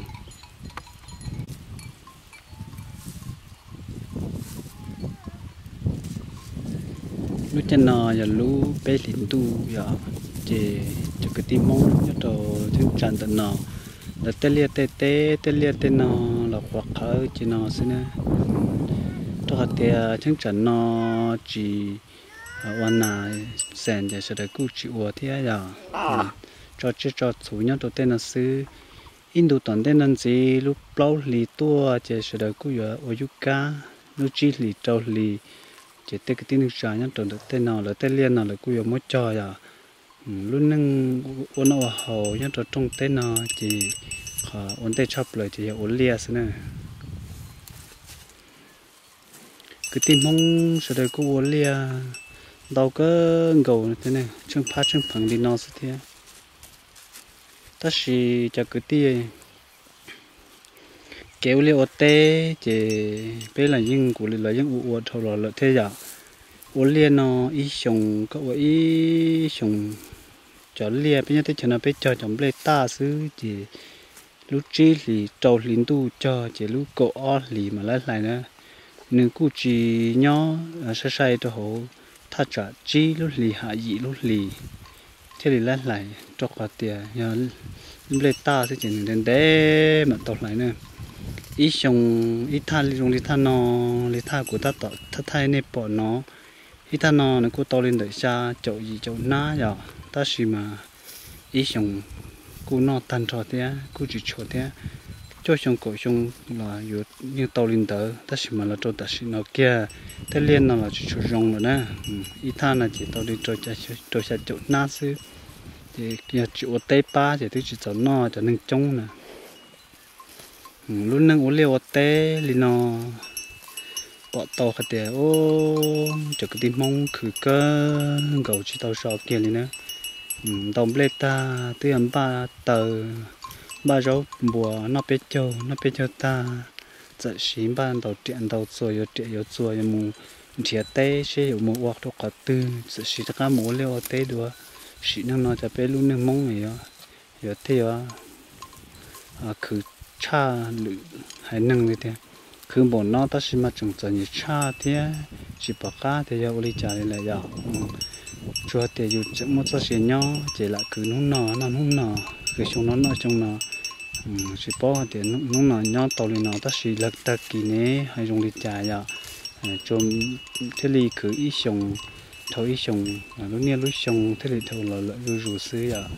lúc chân nó giờ lúc bé lính tu giờ chỉ cho cái tim mông cho trò thứ tràn tận nó là tê lia tê tê tê lia tê nó là hoặc khởi chỉ nó xin nè cho hạt tê chứng tràn nó chỉวันน่ะแสนจะจะได้กู้จีวัวที่อ่ะจอดจะจอดสูงเนี่ยตัวเต้นซื้ออินดูตอนเต้นนั้นสิลูกเปล่าหลีตัวจะจะได้กู้อยู่อายุก้าลูกจีหลีเจ้าหลีจะเต้cái tiếng nước trà nhá trộn được tên nào là tên liên nào là cú yêu mỗi trò à luôn nâng ôn ở hồ nhá trộn trong tên nào chỉ họ ôn tên chắp lại chỉ ôn lia xí nè cái tin mong sẽ được cú ôn lia đầu cái gầu thế này chân phá chân phẳng đi nó sẽ thế ta chỉ cho cái tia kéo liều té chỉ bé là những của là những uổng thầu là lợi thế giả uổng liền nó ít sòng có ít sòng cho liền bây giờ thế cho nó bé cho chồng bé ta xứ chỉ lúc chi thì trâu lính tu cho chỉ lúc cổ o lì mà lấy lại nữa nếu cụ chỉ nhỏ sai sai cho họ thà trả chi lúc lì hạ dị lúc lì thế thì lấy lại cho cả tiền nhờ bé ta sẽ chỉ đến đấy mà tao lại nữa ít xong ít than dùng ít than nó ít than của ta tạo ta thay nên bỏ nó ít than nó nó cũng to lên đợi xa chỗ gì chỗ ná giờ ta xí mà ít xong cũng nó tan trò thế cũng chỉ chỗ thế cho xong cổ xong làอยู่như to lên đỡ ta xí mà là chỗ ta xí nó kia thế liên nó là chỉ chỗ rong rồi nè ít than là chỉ to lên chỗ cha chỗ cha chỗ ná xứ thì kia chỗ tây pa thì tôi chỉ chỗ nó cho nên trống nè lúc nâng uống liều té li nó bỏ tàu khát tiền ô cho cái tim mông khử cơ gầu chỉ tàu sọ kia li nữa tàu bê ta tới ăn ba tờ ba rau bùa nó bé châu nó bé châu ta giờ xí ba tàu điện tàu xuôi yo điện yo xuôi yo mù thiệt té xe yo mù hoặc đâu cả tư giờ xí ta cá mù liều té đùa xí nâng nó cho bé lúc nâng mông này yo yo té yo à khử cha lự hay nâng như thế cứ bọn nó ta xin mà trồng trồng như cha thế chỉ bảo cá thì giờ uli trả lại giờ cho thì dù chỉ một số tiền nhỏ chỉ là cứ nung nọ nó nung nọ cứ trong nó nó trong nó chỉ bỏ thì nung nọ nhỏ tàu lên nó ta chỉ lật ta kỳ này hay dùng đi trả giờ trong thế li cứ ít xong thầu ít xong lúc này lúc xong thế li thầu là lại rủ xứ giờ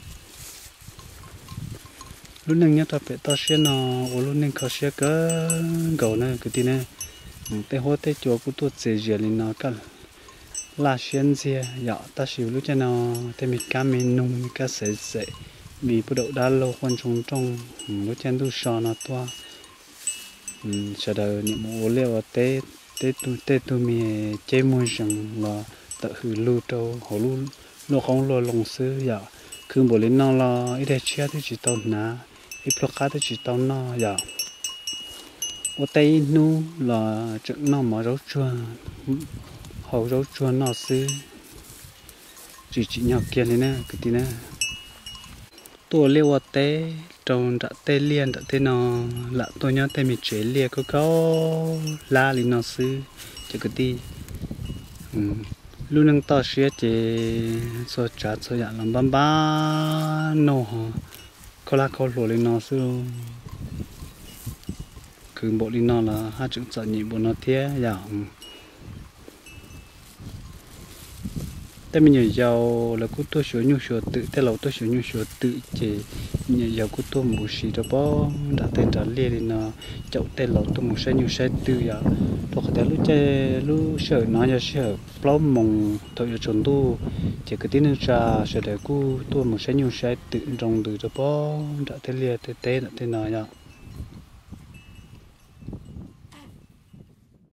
lúc nâng nhớ tập tao xe nó lúc nâng khó xe cái gầu này cái tí này cái hoa tết chúa cũng tốt dễ dễ lên nó cả là xiên dìa dạ ta xíu lúc cho nó thì mình cá mình nung cá sấy sấy vì bắt đầu đã lâu quan trọng trong lúc trên tu sò nó toa sau đó những mũ leo tê tê tu tê tu mi chế môi rằng là tự hư lưu trâu hồ lưu lưu không lưu lồng sư dạ cứ bộ lên nó là ít chia thì chỉ tao ná ít pro cá thì chỉ tao nó dạ ở tây nu là chuyện nó mà rau chua hậu rau chua nó sư chỉ chỉ nhỏ kia này nè cái tí nèตัวเลี้ยวเต้ตรงจะเต้เลียนจะเต้นอละตัวเนี้ยเต้มีเฉลี่ยก็ก็ลาลินอซื้อจะก็ดีลูกนึงต่อเสียเจสดจัดสดอย่างลำบ้าบ้าโน่ฮะเขาลาเขาหลัวลินอซื้อคือbộลินอละห้าจุดสองยี่บนอเทียอย่างแต่mình nhớ giàu là cú tôi sửa nhu sửa tự thế là tôi sửa nhu sửa tự chỉ nhớ giàu cú tôi một xí đó bó đã tên trả liền thì nó chậu tên là tôi một xe nhu xe tự ya tôi có thể lúc chơi lúc sửa nó giờ sửa bao mong tôi giờ chọn tu chỉ cái tiếng trà sửa để cú tôi một xe nhu xe tự trong từ đó bó đã tên liền tên tên tên nào ya